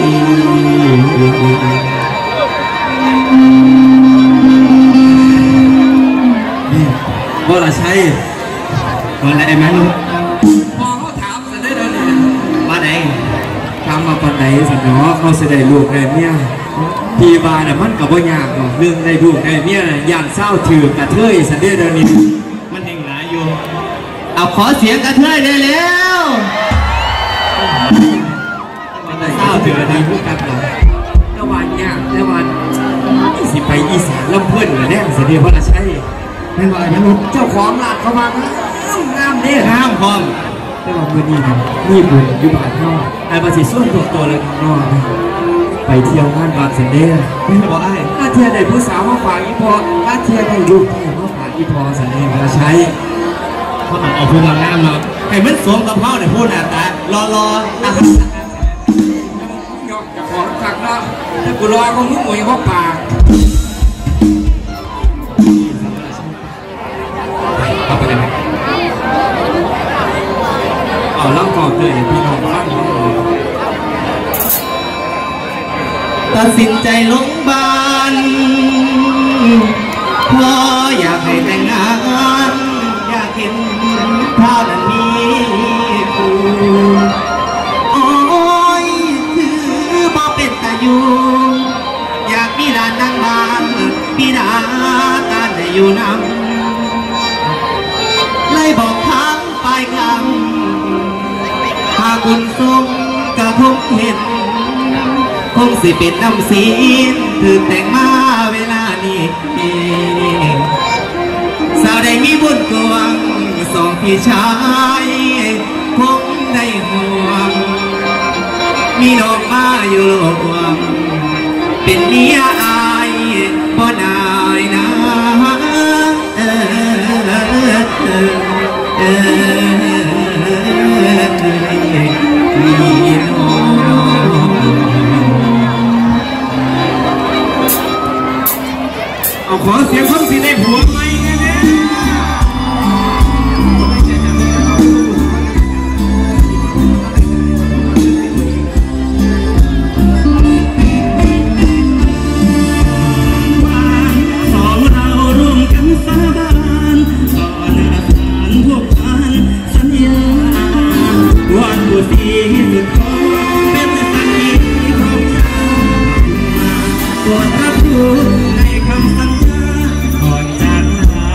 Speaker 5: บ่ละใช่บ่ละไอ้แม่ลูกพอเขาถามสันได้แล้วเนี่ยมาไหนถามมาปันไหนสันเนาะเขาเสด็จลูกได้เมียพี่บาเนี่ยมันกับว่ายากหรอกเรื่องได้ลูกได้เมียย่านเศร้าถือกระเทยสันได้แล้วนี่มันเฮงหลายอยู่เอาขอเสียงกระเทยได้แล้วเศร้าถือกระเทยพูดกันหรอตะวันยากตะวันสิไปอีสานลำเพื่อนเหรอเนี่ยสันเดียวว่าละใช่ไม่ว่าอย่างนั้นเจ้าของร้านเขามาห้ามเนี่ยห้ามพร้อมแต่ว่าเมื่อนี้ครับนี่บุญอยู่บ้านนอกไอ้ภาษีส่วนตัวเลยข้างนอกไปเที่ยวงานบางเสนเดย์ไม่บอกไอ้ถ้าเที่ยวได้ผู้สาวมาฝากอีพอถ้าเที่ยวได้ลูกมาฝากอีพอเสนเดย์มาใช้เขาต้องเอาพูดงามเนาะให้มันสวมกับเขาเนี่ยพูดหน้าตารอหยอกจะขอฝากเนาะถ้ากูรอก็มึงหมวยเขาปากเอาไปเลยเอาล่องกอบเลยพี่น้องฟังตัดสินใจลงบ้านเพราะอยากให้แต่งงานอยากเห็นท่านั้นมีคู่โอ้ยคือบ่เป็นตาอยู่อยากมีหลานนั่งบ้านพี่ดาตาได้อยู่นำเลยบอกทางไปคำหากคุณทรงกระทบเห็นคงสิเป็นน้ำสีถือแต่งมาเวลานี้สาวได้มีบุญกวงสองพี่ชายคงได้ห่วงมีดอกมาอยู่รวมเป็นเมียอายบ่นายนะเอาขอเสียงคนสิได้ผัวไหมเนี่ยสองเราร่วมกันสาบานต่อหน้าศาลพวกท่านสัญญาวันบุตรีสุดขอเป็นสักขีของชาติโปรดรับรู้ในคำสัญญาก่อนจากลา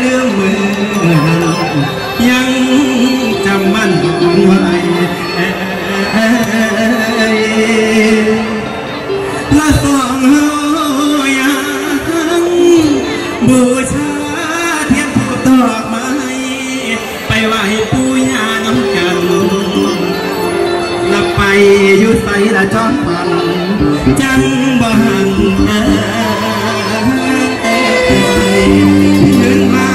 Speaker 3: ลืมมือนั้นยังจำมันไว้ละสองเฮายังบูชาเทียนถูกดอกไม้ไปไหว้ปู่ย่าน้ำกันละไปอยู่ใส่ละจอมปันจังบ่หันขึ้นมา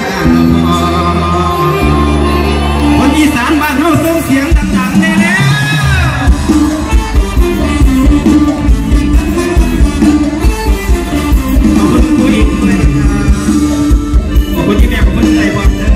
Speaker 3: คนอีสานบ้านเฮาส่งเสียงดังๆแน่ๆขอบคุณผู้หญิงด้วยนะครับขอบคุณที่แม่ขอบคุณใจบอกเด้อ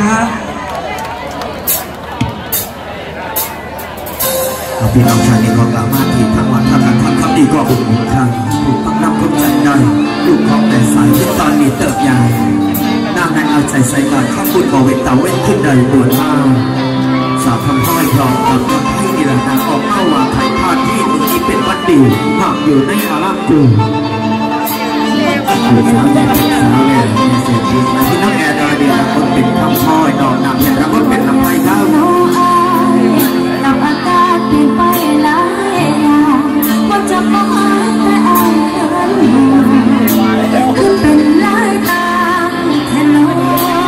Speaker 5: ครับ
Speaker 1: พี่น้องชายในกองกล่าวมาที่ทางวัดท่าการทำคำดีก็บุญคุณทางถูกต้องนำคนใจได้ลูกของแต่สายที่ตอนนี้เติบใหญ่น้ำในเอาใจใส่ก่อนข้าพูดบอกเวทเต่าเว้นขึ้นใดบวชมาสาวทำห้อยพร้อมกับคนให้ดีละนางออกเข้าว่าไทยพาที่มือนี้เป็นวัดดีหากอยู่ในอารามกูผู้สาวแดงสาวแดงเสียดีนะที่น้องแอร์ดาเดียคนเป็นคำพ้อยดอกนำเนี่ยรับบทเป็นลำไส้ข้าว
Speaker 2: กับอากาศเปลี่ยนไปหลายอย่างว่าจะมองแต่อายคือเป็นลายตาแค่ลอย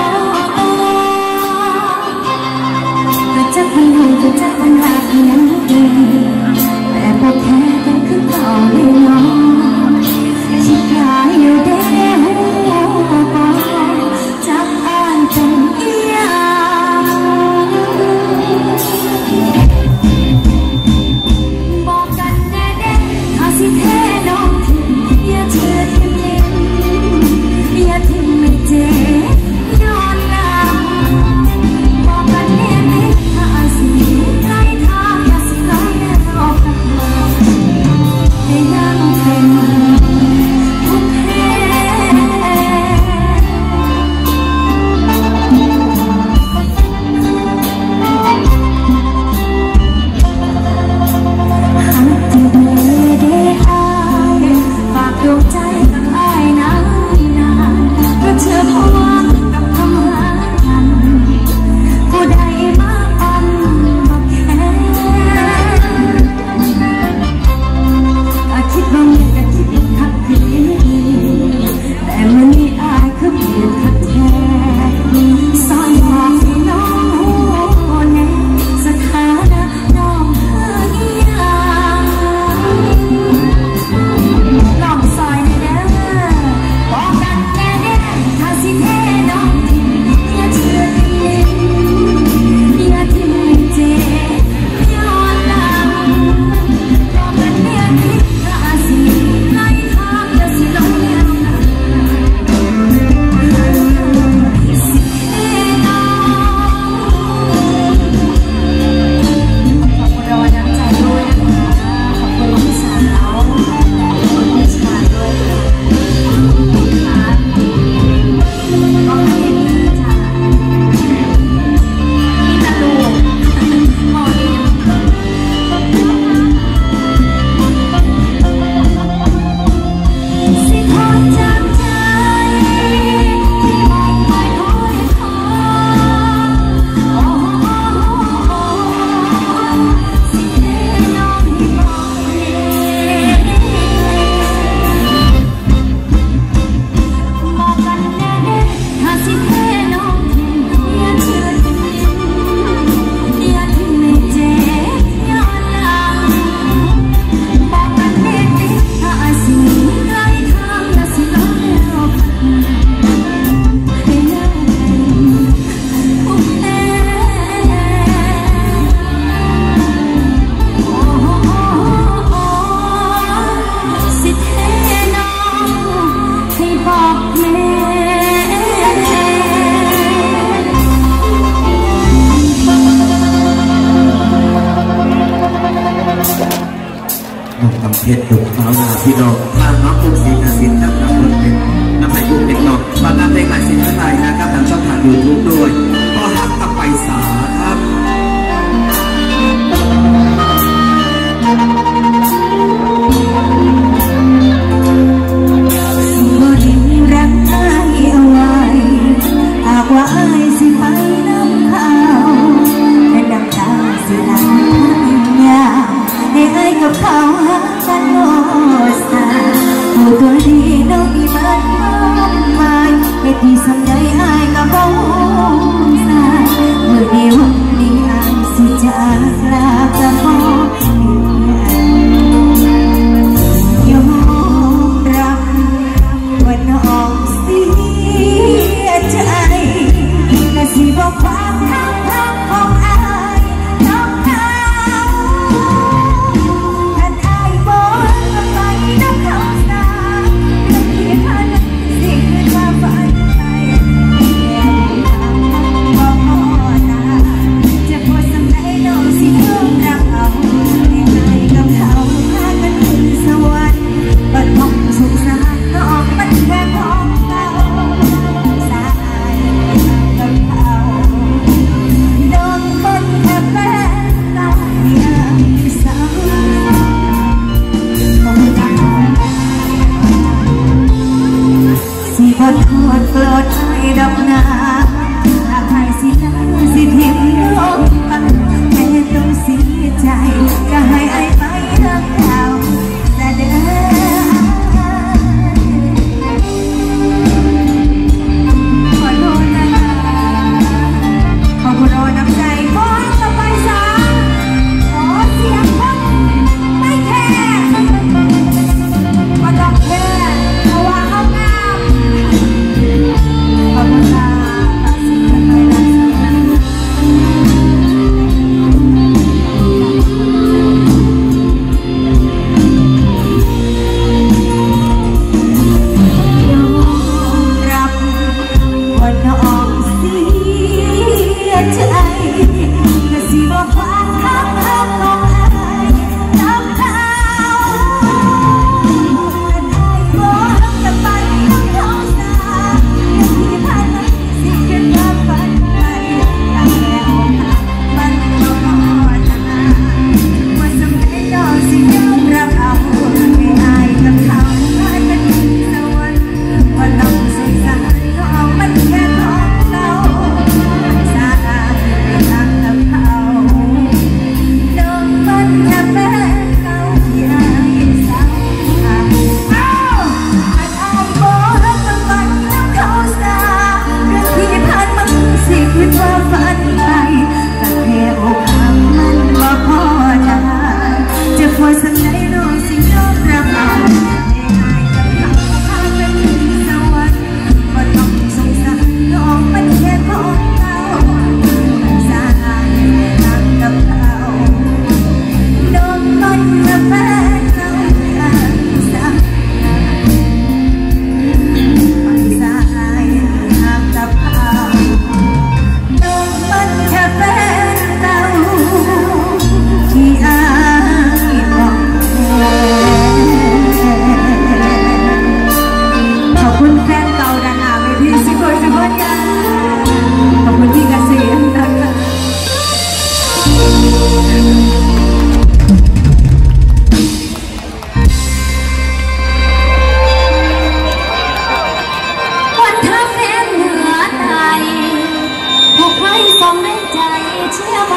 Speaker 2: ก็จะพยายามก็จะปัญหาอย่างดีแต่พอแค่กันขึ้นต่อเลยน้องคิดอยากอยู่ได้หัวจับอ่านเป็นเอียบอกกันแน่ๆถ้าสิเทน้องทิ้งอย่าเชื่อทิ้งอย่าทิ้งไม่เจ็บย้อนหลังบอกกันแน่ๆถ้าสิใครทางอย่าสิร้องแน่รอกันให้ยังเป็นทุกแห่ฝากดวงใจกับอ้ายนานๆก็เชื่อพวังกับคำหากันผู้ใดมาปันบอกแค่ถ้าคิดว่ามีก็คิดทักทีแต่มันนี่อ้ายคือเปลี่ยนทักแท้สอนบอกให้น้องแน่สถานะน้องเธอยังลองซอยเด้อบอกกันแน่ๆถ้าสิเทน้องทิ้งอย่าเชื่อทิ้งอย่าทิ้งไม่เจ็บย้อนหลังบอกกันแน่ๆถ้าสิไล่ทางจะสิลงแล้วนะสิเทน้องขอบคุณรางวัลน้ำใจด้วยนะคะขอบคุณพี่สาวพี่ชายด้วยค่ะก็ให้ดีจ้ะนี่ตะลุกมองดีสิขอจากใจที่มองไปคอยคอยสิเทน้องให้บอกบอกกันแน่ๆถ้าสิเทน้องทิ้งอย่าเชื่อทิ้งอย่าทิ้งไม่เจ็บย้อนหลังบอกกันแน่ๆถ้าสิใกล้ทางจะสิลงแล้วให้ยังโอเคสิเทน้องให้บอกแม่
Speaker 1: น้องกำเพชรดุสาวนาพี่น้องทางน้องกุ้งศรีกสินนักนำคนเป็นน้ำให้กุ้งเป็นน้องบางงานเพลงหลายสินไทยนะครับทางช่องทางยูทูบด้วยก็ฮักกับไปสาครับ
Speaker 2: บ่ได้รักอ้ายเอาไว้หากว่าอ้ายสิไปน้ำเขาแต่น้ำตาสิหลั่งยาวให้อ้ายกับเขาหากันโลดสาผู้ตัวดีน้องมีมันมากมายเหตุที่สำได้อ้ายกับบ่สาเมื่อเดียวนี้อ้ายสิจากลากับบ่ยอมรับว่าน้องเสียใจและสิบอกความทั้งของอ้ายน้องเขาท่านอ้ายบอกไปน้องเขาสาเรื่องที่พันสิขึ้นมาฝันไปบอก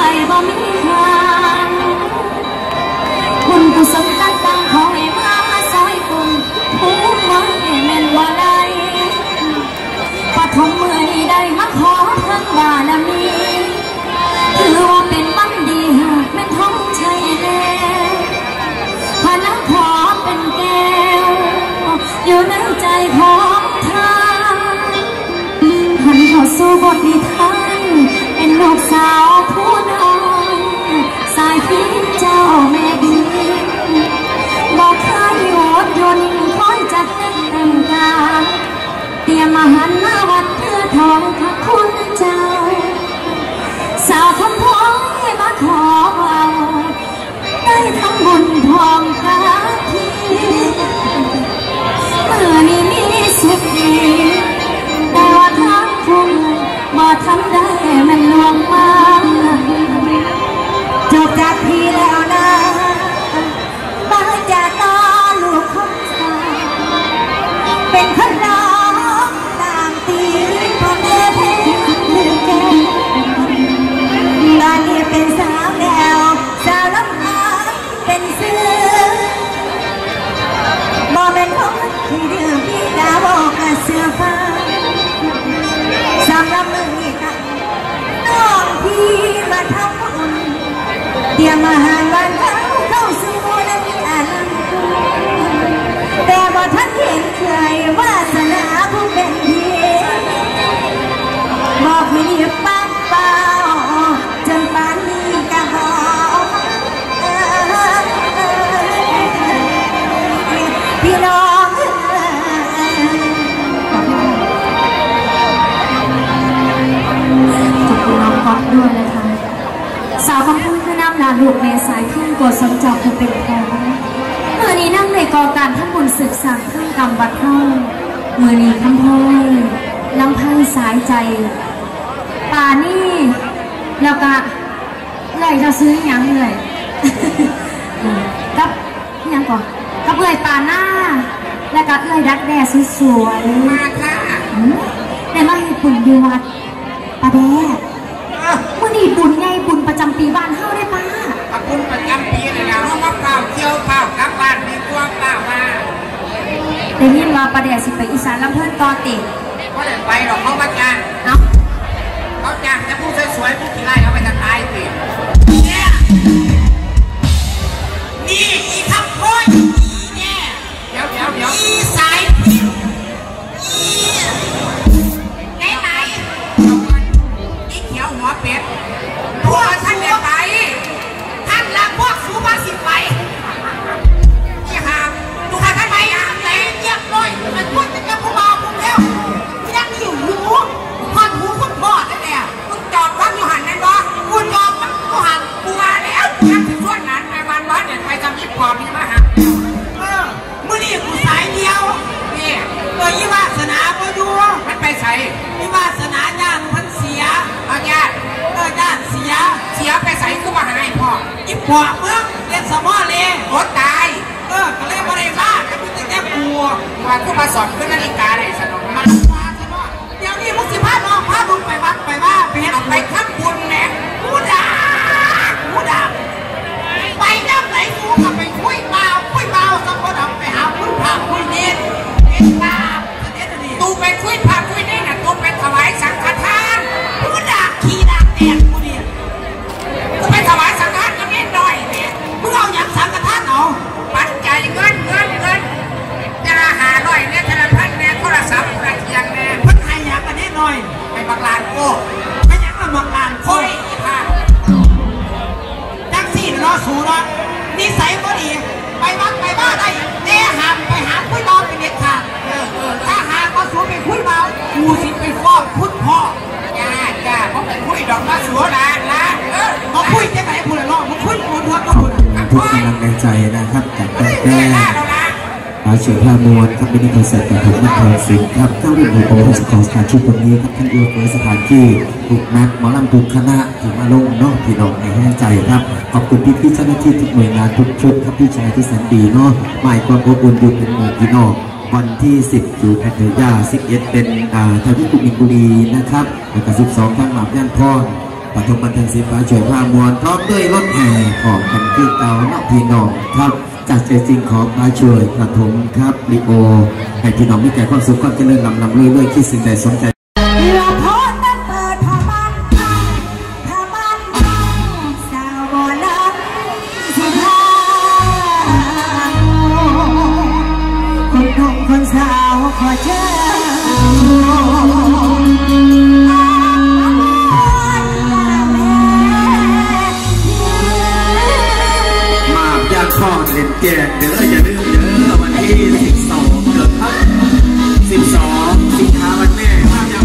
Speaker 2: บ่มีทางคุณกุศลต่างๆขอให้มาซอยคุณทุกวันแม่นว่าไรปฐมเมื่อนี้ได้มาขอทั้งบารมีถือว่าเป็นวันดีหากแม่นท้องชัยแน่พานักขอเป็นแก้วอยู่ในใจของทางหันเข้าสู่บทนิทานเป็นลูกสาวผู้น้อยสายพินเจ้าแม่ดีบอกเคยโอดโยนคอยจัดแต่งกายเตรียมอาหารหน้าวัดเพื่อทองพระคุณเจ้าสาวคำพ้องให้มาขอเอาได้ทำบุญทองกาทีเมื่อนี้มีสุขดีแต่ว่าทางคุณมาทำได้มันลวงมาจบจากพี่แล้วนะบ้านจะต่อลูกคนชายเป็นคนน้องตามตีพ่อแม่เพลงแก่ตอนนี้เป็นสาวแล้วสาวลำอาเป็นเสื้อบ่เป็นคนที่เดือดพี่ดาวบอกกับเสื้อฟ้าสำหรับมือนี้ค่ะน้องพี่มาทำบุญเตรียมอาหารวันเข้าสู่นาทีอันแต่บ่ทันเห็นใครวาสนาผู้เป็นพี่บอกให้เรียบปากเปล่าจนป่านนี้ก็บอกพี่น้องขอบคุณน้องก๊อฟด้วยนะคะสาวคำพูดคือน้ำลาลูกเมสายขึ้นกดสนจอบคือเป็นแพ้เมื่อนี้นั่งในกอการทั้งบุญศึกษาเครื่องกรรมวัดเข้าเมื่อนี้คำพ้อยลำพังสายใจป่านี่แล้วก็เลยจะซื้อยังเลยกับยังก่อนกับเลยป่าหน้าแล้วก็เลยดักแด้สวยๆมาค่ะแต่มาให้ปุ่นดีวัดปลาแดดเมื่อนี้บุญไงบุญประจำปีบ้านเฮาได้ป้า
Speaker 4: บุญประจำปีเลยนะเขาเปล่าเที่ยวเปล่ากลับบ้านมีตัวเปล่ามา
Speaker 2: ได้ยินว่าปลาแดดสิไปอีสานลำเพิ่นตอติ
Speaker 4: ก็เลยไปหรอกเขามาจ้างเขาจ้างแต่ผู้สวยๆผู้ขี้ไล่เขาไปจะตายสิเนี่ยนี่อีคำพูดเนี่ยเดี๋ยวอีสายพิษอีไหนอีเขียวหัวเป็ดพวกท่านเนี่ยไปท่านละพวกสูบาสิไปนี่ค่ะดูค่ะท่านไปอ่ะไหนเยี่ยมเลยมันพูดจะผู้เบาผู้เร็วยังอยู่หูพอดหูคุณพ่อได้เนี่ยคุณจอบวัดอยู่หันนั่นวะคุณจอบมันก็หันกลัวแล้วยังถึงช่วงนั้นในวันวัดเนี่ยไปทำยิบพอมีมาหักเมื่อนี้กูสายเดียวนี่ยี่วาสนาพอดูมันไปใส่ยี่วาสนาญาติมันเสียเอาญาติญาติเสียไปใส่ก็มาให้พ่อยิบพ่อเมื่อเรียนสมอเลยอดตายก็เลยมาได้บ้าแต่มึงจะแก้กลัวว่าก็มาสอนขึ้นนาฬิกาเลยสนองมันเดี๋ยวนี้มึงสิพาน้องพาลุงไปวัดไปว่าไปเอาไปข้ามบุญแหนกูด่าไปน้ำไหนกูก็ไปคุยเบาสักคนเอาไปหาคุยพาคุยเน้นตูไปคุยพาคุยเน้นตูไปถวายสังฆทานกูด่าขี้ด่าแดดกูเนี่ยกูไปถวายสังฆทานก็เน้นหน่อยเนี่ยมึงเอาอย่างสังฆทานเอาปัจจัยเงินจะ500เนี่ยธนาคารเนี่ยโทรศัพท์กระเทียมเนี่ยพันให้อย่างกันนิดหน่อยไปบักลานโก้ไม่อยากมาบักลานโก้ค่ะจังสี่เนาะสูเนาะนิสัยก็ดีไปวัดไปบ้านได้เจ๊หามไปหาคุยเบาเป็นเด็กขาดถ้าหาก็สูไปคุยเบากูสิไปฟ้องพุทธพ่อจ้าเขาไปคุยดอกมาสัวลานเขาคุยจะไหนพูดเลยเนาะมึงคุยพูดก็พูด
Speaker 1: ทุกกำลังใจนะครับจากแก้อาเฉียพามวลครับเป็นคอนเสิร์ตของนักร้องศิลป์ครับเข้าเรื่องขององค์ของสถานที่ตรงนี้ครับท่านเอื้อเฟื้อสถานที่ถูกนักหมอลำทุกคณะถึงมาลงนอกพี่น้องในแห่งใจครับขอบคุณพี่เจ้าหน้าที่ทุกหน่วยงานทุกชุดครับพี่ชายที่แสนดีเนาะหมายความอบอุ่นอยู่เป็นหมู่พี่น้องวันที่10อยู่แพทยา11เป็นทางที่กุมินบุรีนะครับแล้วก็12ทางหมาบย่านพรปฐมบันเทิงศิลป์ช่วยพามวลพร้อมด้วยรถแห่ของกันคือเก่านักพี่น้องครับจากใจจริงของมาช่วยปฐมครับลิโอให้พี่น้องมีแก่ความสุขความเจริญลำเรื่อยๆคิดสิ่งใดสนใจ
Speaker 2: เราโพสต์นั้นเปิดผ้ามันสาวบ่อน้ำสุภาคนหนุ่มคนสาวขอเชิญ
Speaker 1: ข้อเล่นแก่เดี๋ยวอย่าลืมวันที่12เกิดครับ12 สิงหาวันแม่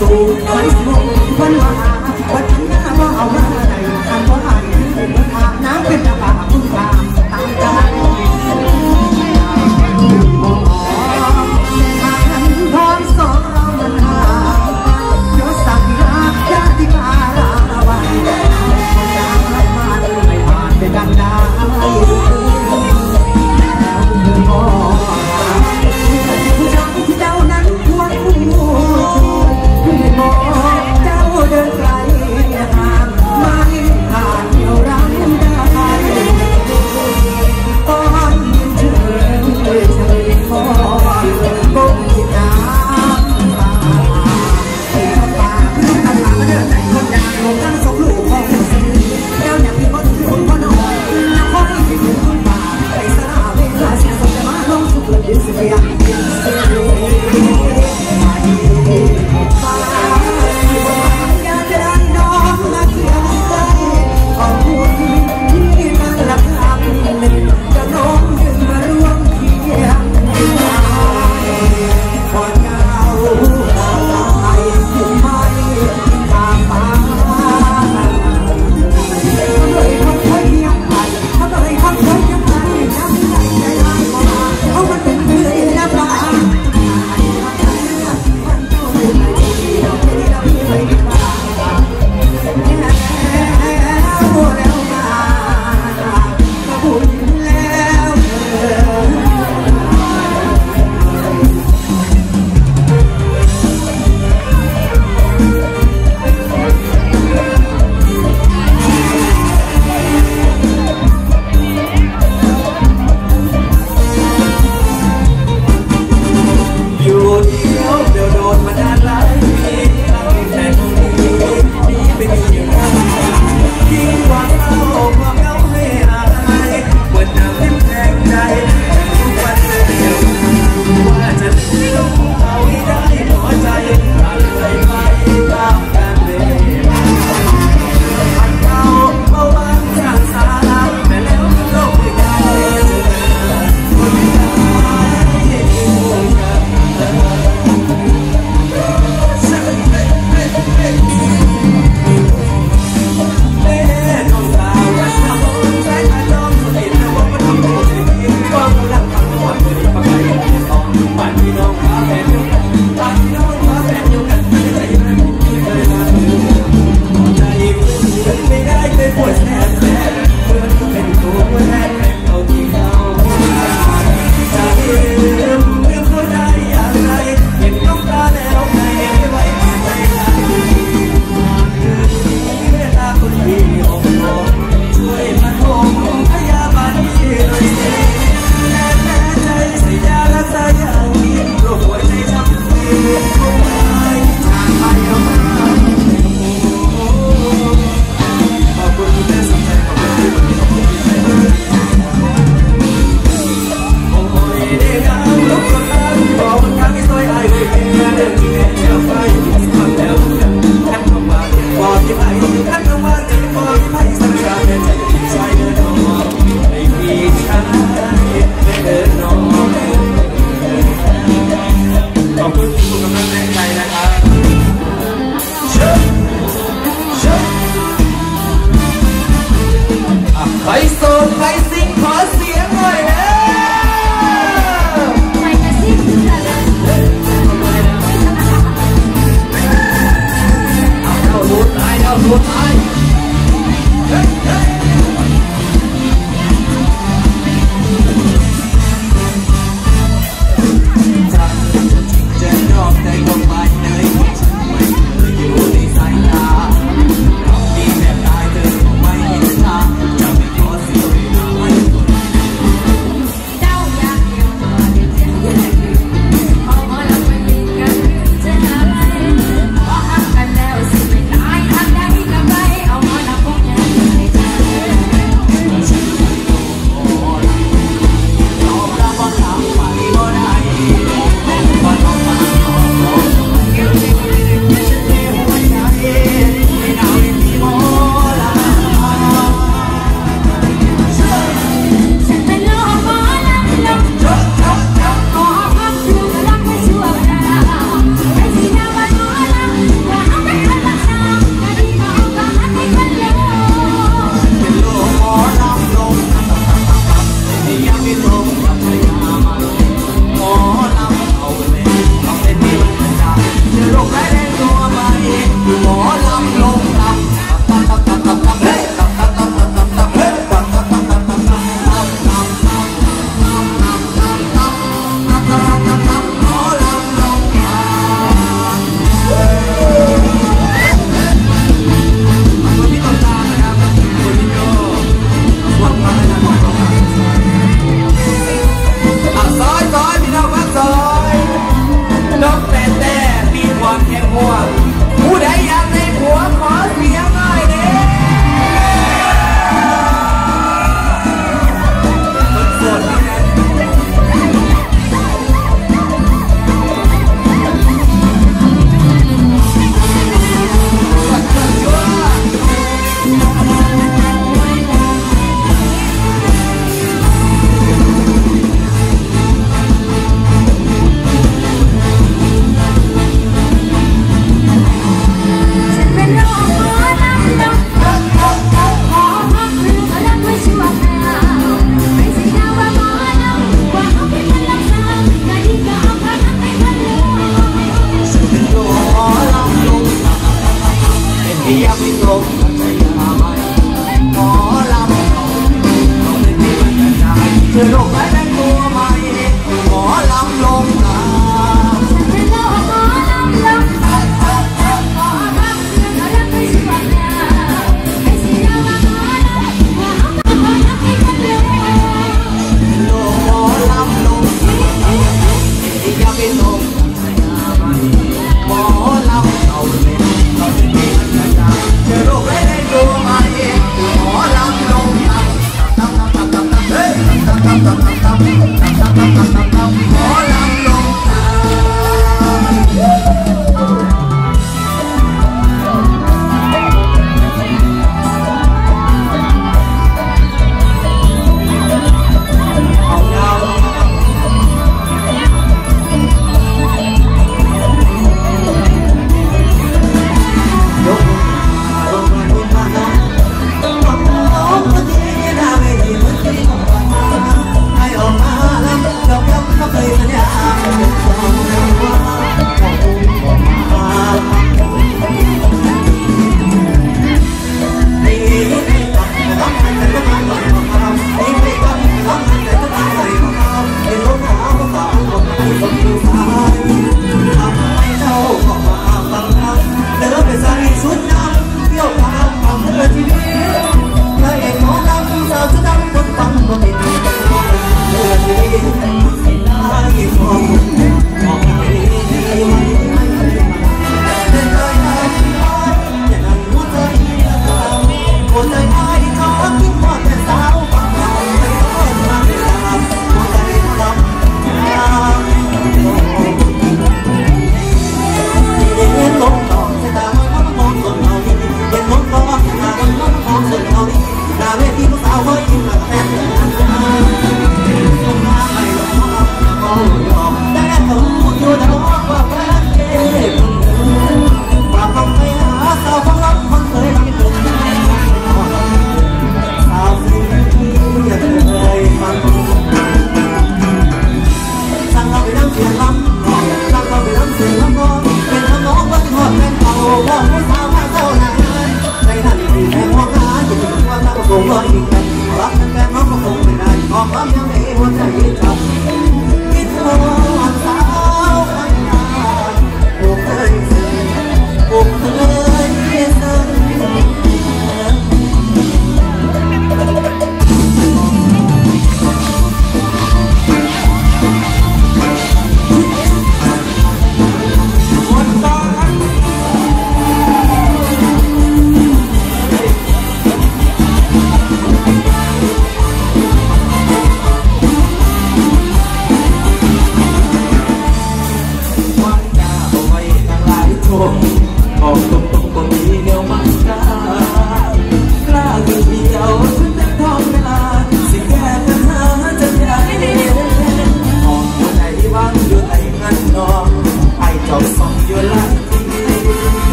Speaker 3: สู่ใครสิบวันว่าวันที่หน้าว่าเอามาใดอันว่าใดถึงเมื่ออาบน้ำเป็นอาบาพุ่งตามตามใจมองทางพร้อมสองเรามันหายศศักดิ์รักญาติภาราวันคนดังไม่มาไม่ผ่านไปกันได้ผู้ชายที่เจ้านั้นควรคู่ช่วยคือมองเจ้าเดินไกลห่างมา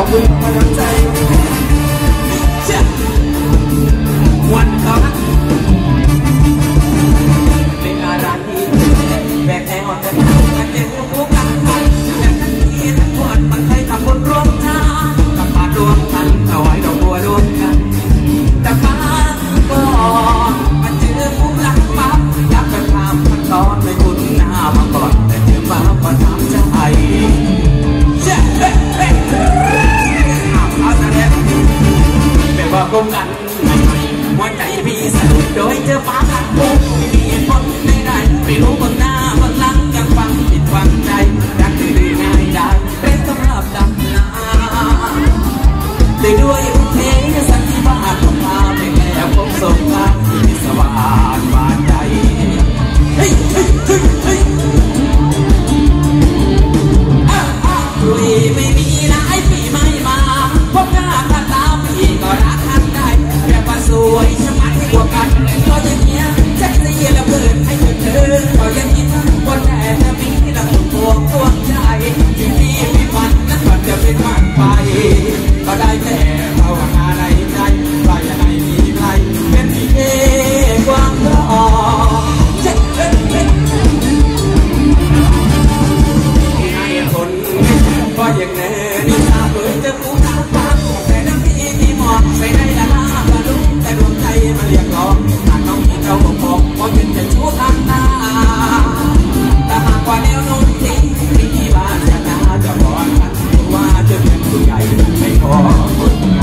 Speaker 5: คุณกำลังใจวันต่อเป็นอะไรแบกแอร์กันกันเจ็บทุกข์กันแต่ทันทีทั้งวันมันเคยทำบุญร่วมชากับปาดรวมกันเอาไว้ดอกบัวร่วมกันแต่ฟ้าก็มันเจอผู้รักปั๊บรักกันทำมันตอนไม่คุ้นหน้ามาก่อนแต่เจอฟ้าก็ทำใจเอาแสดงแบบว่าก้มกันหัวใจพี่สะดุดโดยเจอฟ้าพัดปุ๊บไม่มีเหตุผลไม่ได้ไม่รู้บนหน้าบนหลังยังฟังผิดฟังใจรักดื้อง่ายได้เป็นสภาพดำนาด้วยเพลงสันติบาลของพาไปแก้พบสงครามที่สว่างบานใจเฮ้ยเฮ้ยเฮ้ยเฮ้ยลุยไม่มีนายพี่ไม่มาพบหน้าท่านตาพี่ก็รักท่านได้แบบว่าสวยชะมัดกว่ากันก็อย่างเงี้ยใจสีระเบิดให้เธอก็อย่างนี้คนแต่จะมีดังตัวใจที่พี่ไม่ฝันนั้นมันจะเป็นมันไปก็ได้แต่ภาวนาในใจใครจะให้มีใครเป็นที่เอกวางรอให้คนก็อย่างนี้นี่ตาเปิดจะพูดตาฟังแต่น้ำพี่ที่มองไม่ได้ละกระดุมแต่ดวงใจมันเรียกร้องหากน้องที่เขาบอกพอจึงจะชูทางตาแต่หากว่าแนวโน้มที่บ้านจะน่าจะบอกกันว่าจะเป็นผู้ใหญ่ไม่พอ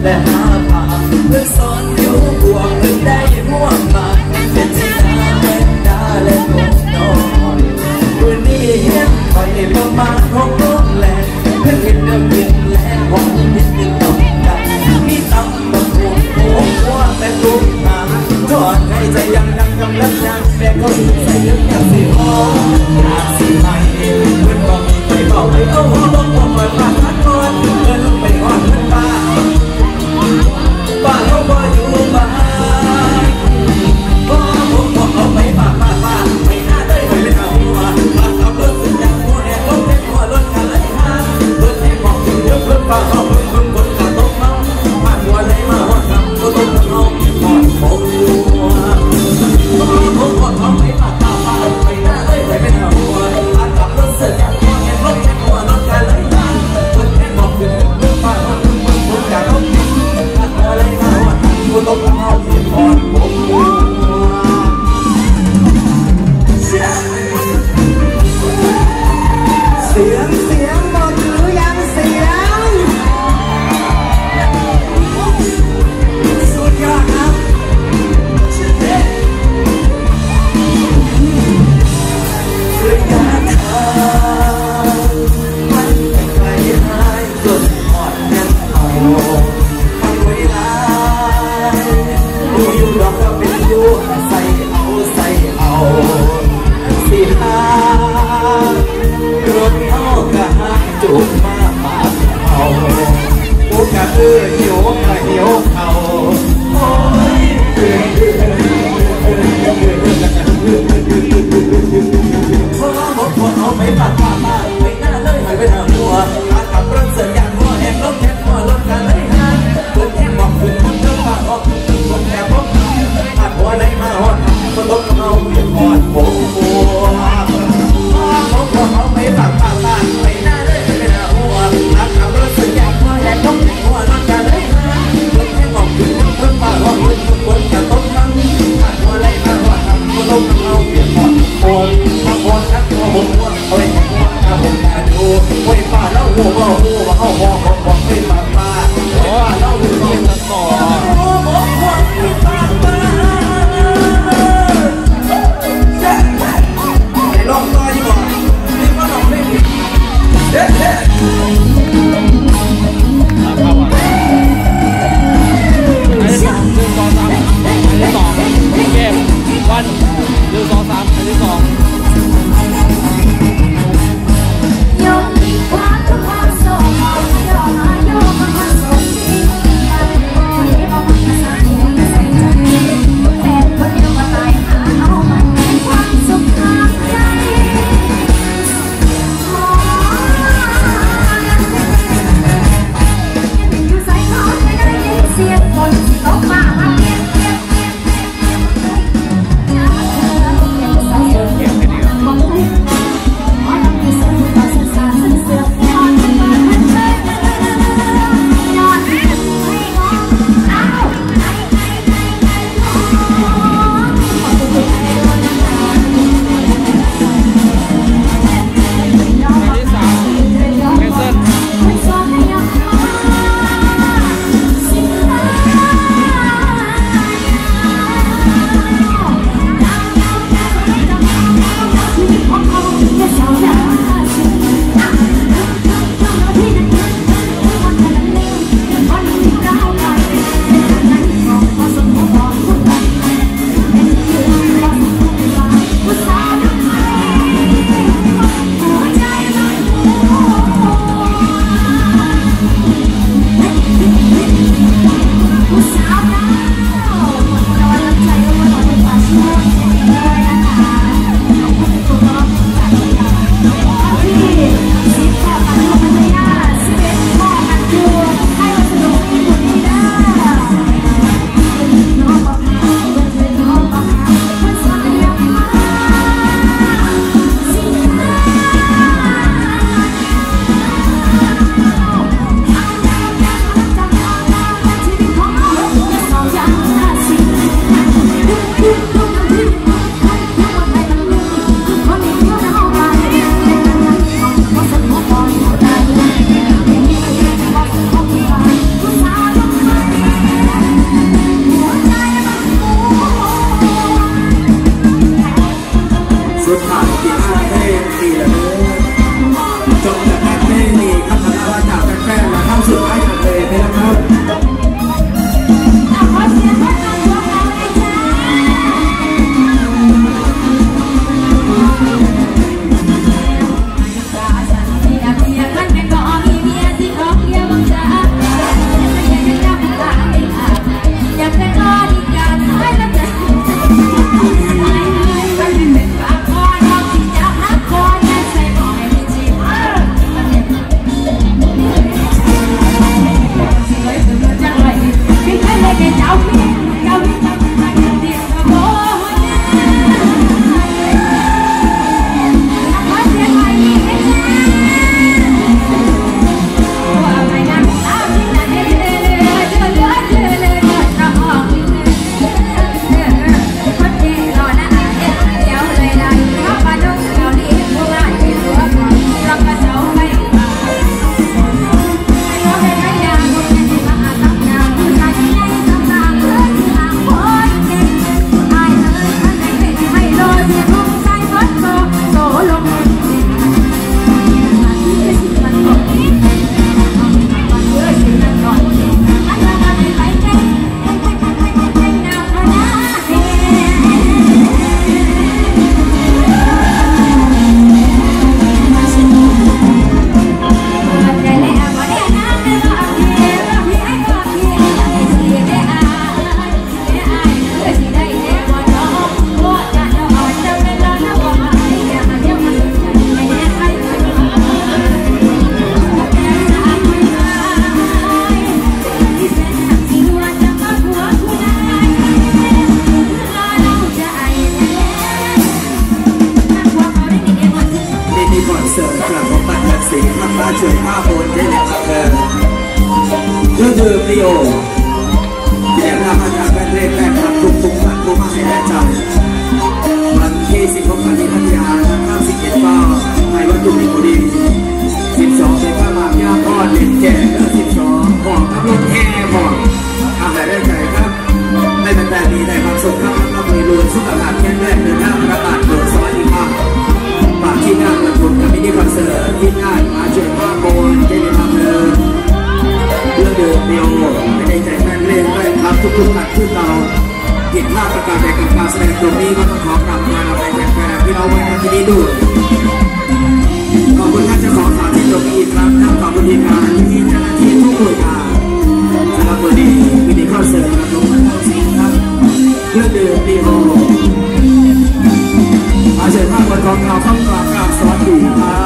Speaker 6: และหาป่าเพื่อสอนอยู่บวกเพื่อได้ห่วงมาเป็นที่ตาเป็นดาและกบนอนวันนี้เห็นไปประมาณ6 โมงแลงเพื่อเห็นเดิมกินแรงของนิดนึงต้องกันมีตำบักหุ่งหัวแต่ตุ้มหางทอดให้ใจยังดังกำลังยังแม่ก็ใส่ยังอยากสิหอมอยากสิไหมเพื่อนบอกมีไปบอกให้เอาหัวลงหัวเปิดปากทัดก่อนเพื่อนลงไปก่อนเพื่อนบ้าเขาบ่อยู่บ้านบ่ผมบอกเอาไปบ้าไม่น่าได้ไปเป็นหัวมาขับรถสุดยางหัวแหกรถเต็มหัวรถกันเลยฮะรถแหกบอกถึงเรื่องรถฟ้าเขาเพิ่งบนกระตกน้ำผ่านหัวเลยมาหัวคำก็ต้องเอาก่อนผมบอกเอาไปบ้าไม่น่าได้ไปเป็นหัวมาขับรถสุดยางหัวแหกรถเต็มหัวรถกันเลยฮะรถแหกบอกถึงเรื่องฟ้าเขาเพิ่งบนกระตกน้ำอะไรมาว่ากูต้องเอาเงินก่อนผมเสียงบอกหรือยังเสียงสุดยอดครับสุดยอดมันไกลหายจนหอดยังเอาอยู่ดอกก็เป็นยูใส่เอาสิหารถเข้ากะหาจุกมาปากเอาโอกะหิวเขาโอ้ยพอเอาไปปากไม่น่าเลยหายไปทางหัวมาขับรถเสียอย่างหัวแหงรถแค่หัวรถกันเลยฮะรถแค่บอกถึงคนเดินปากออกคนแค่พบผ่านหัวในมาหอดก็ต้องเอาเพียงหอดผมเอาไปปากไม่น่าเลยไม่น่าหัวมาขับรถเสียอย่างหัวแหงรถแค่หัวรถกันเลยฮะรถแค่บอกถึงคนปากออกคนแค่ต้นมันผ่านหัวในมาหอดก็ต้องเอาเพียงหอดผมมาคนนักหัวผมเอาไปแข่งหัวเอาผมมาดูไว้ป่าแล้วหัวเอาหัวบอกไปป่าแล้วหัวเป็นต่อลองต่อดีกว่านี่ก็ลองไม่ผิดเด็ด
Speaker 7: อันที่ 1 2 3อันที่ 2เกมวัน1 2 3อันที่ 2
Speaker 2: ยกความทุกความโศก
Speaker 3: ดีเลยจบจากการเพลงนี้คำสารภาพจากแฟนๆและเข้าสู่ท้ายจากเพลงนะครับอาเชิญภาพบนกองเราเข้ากราบสวัสดีครับ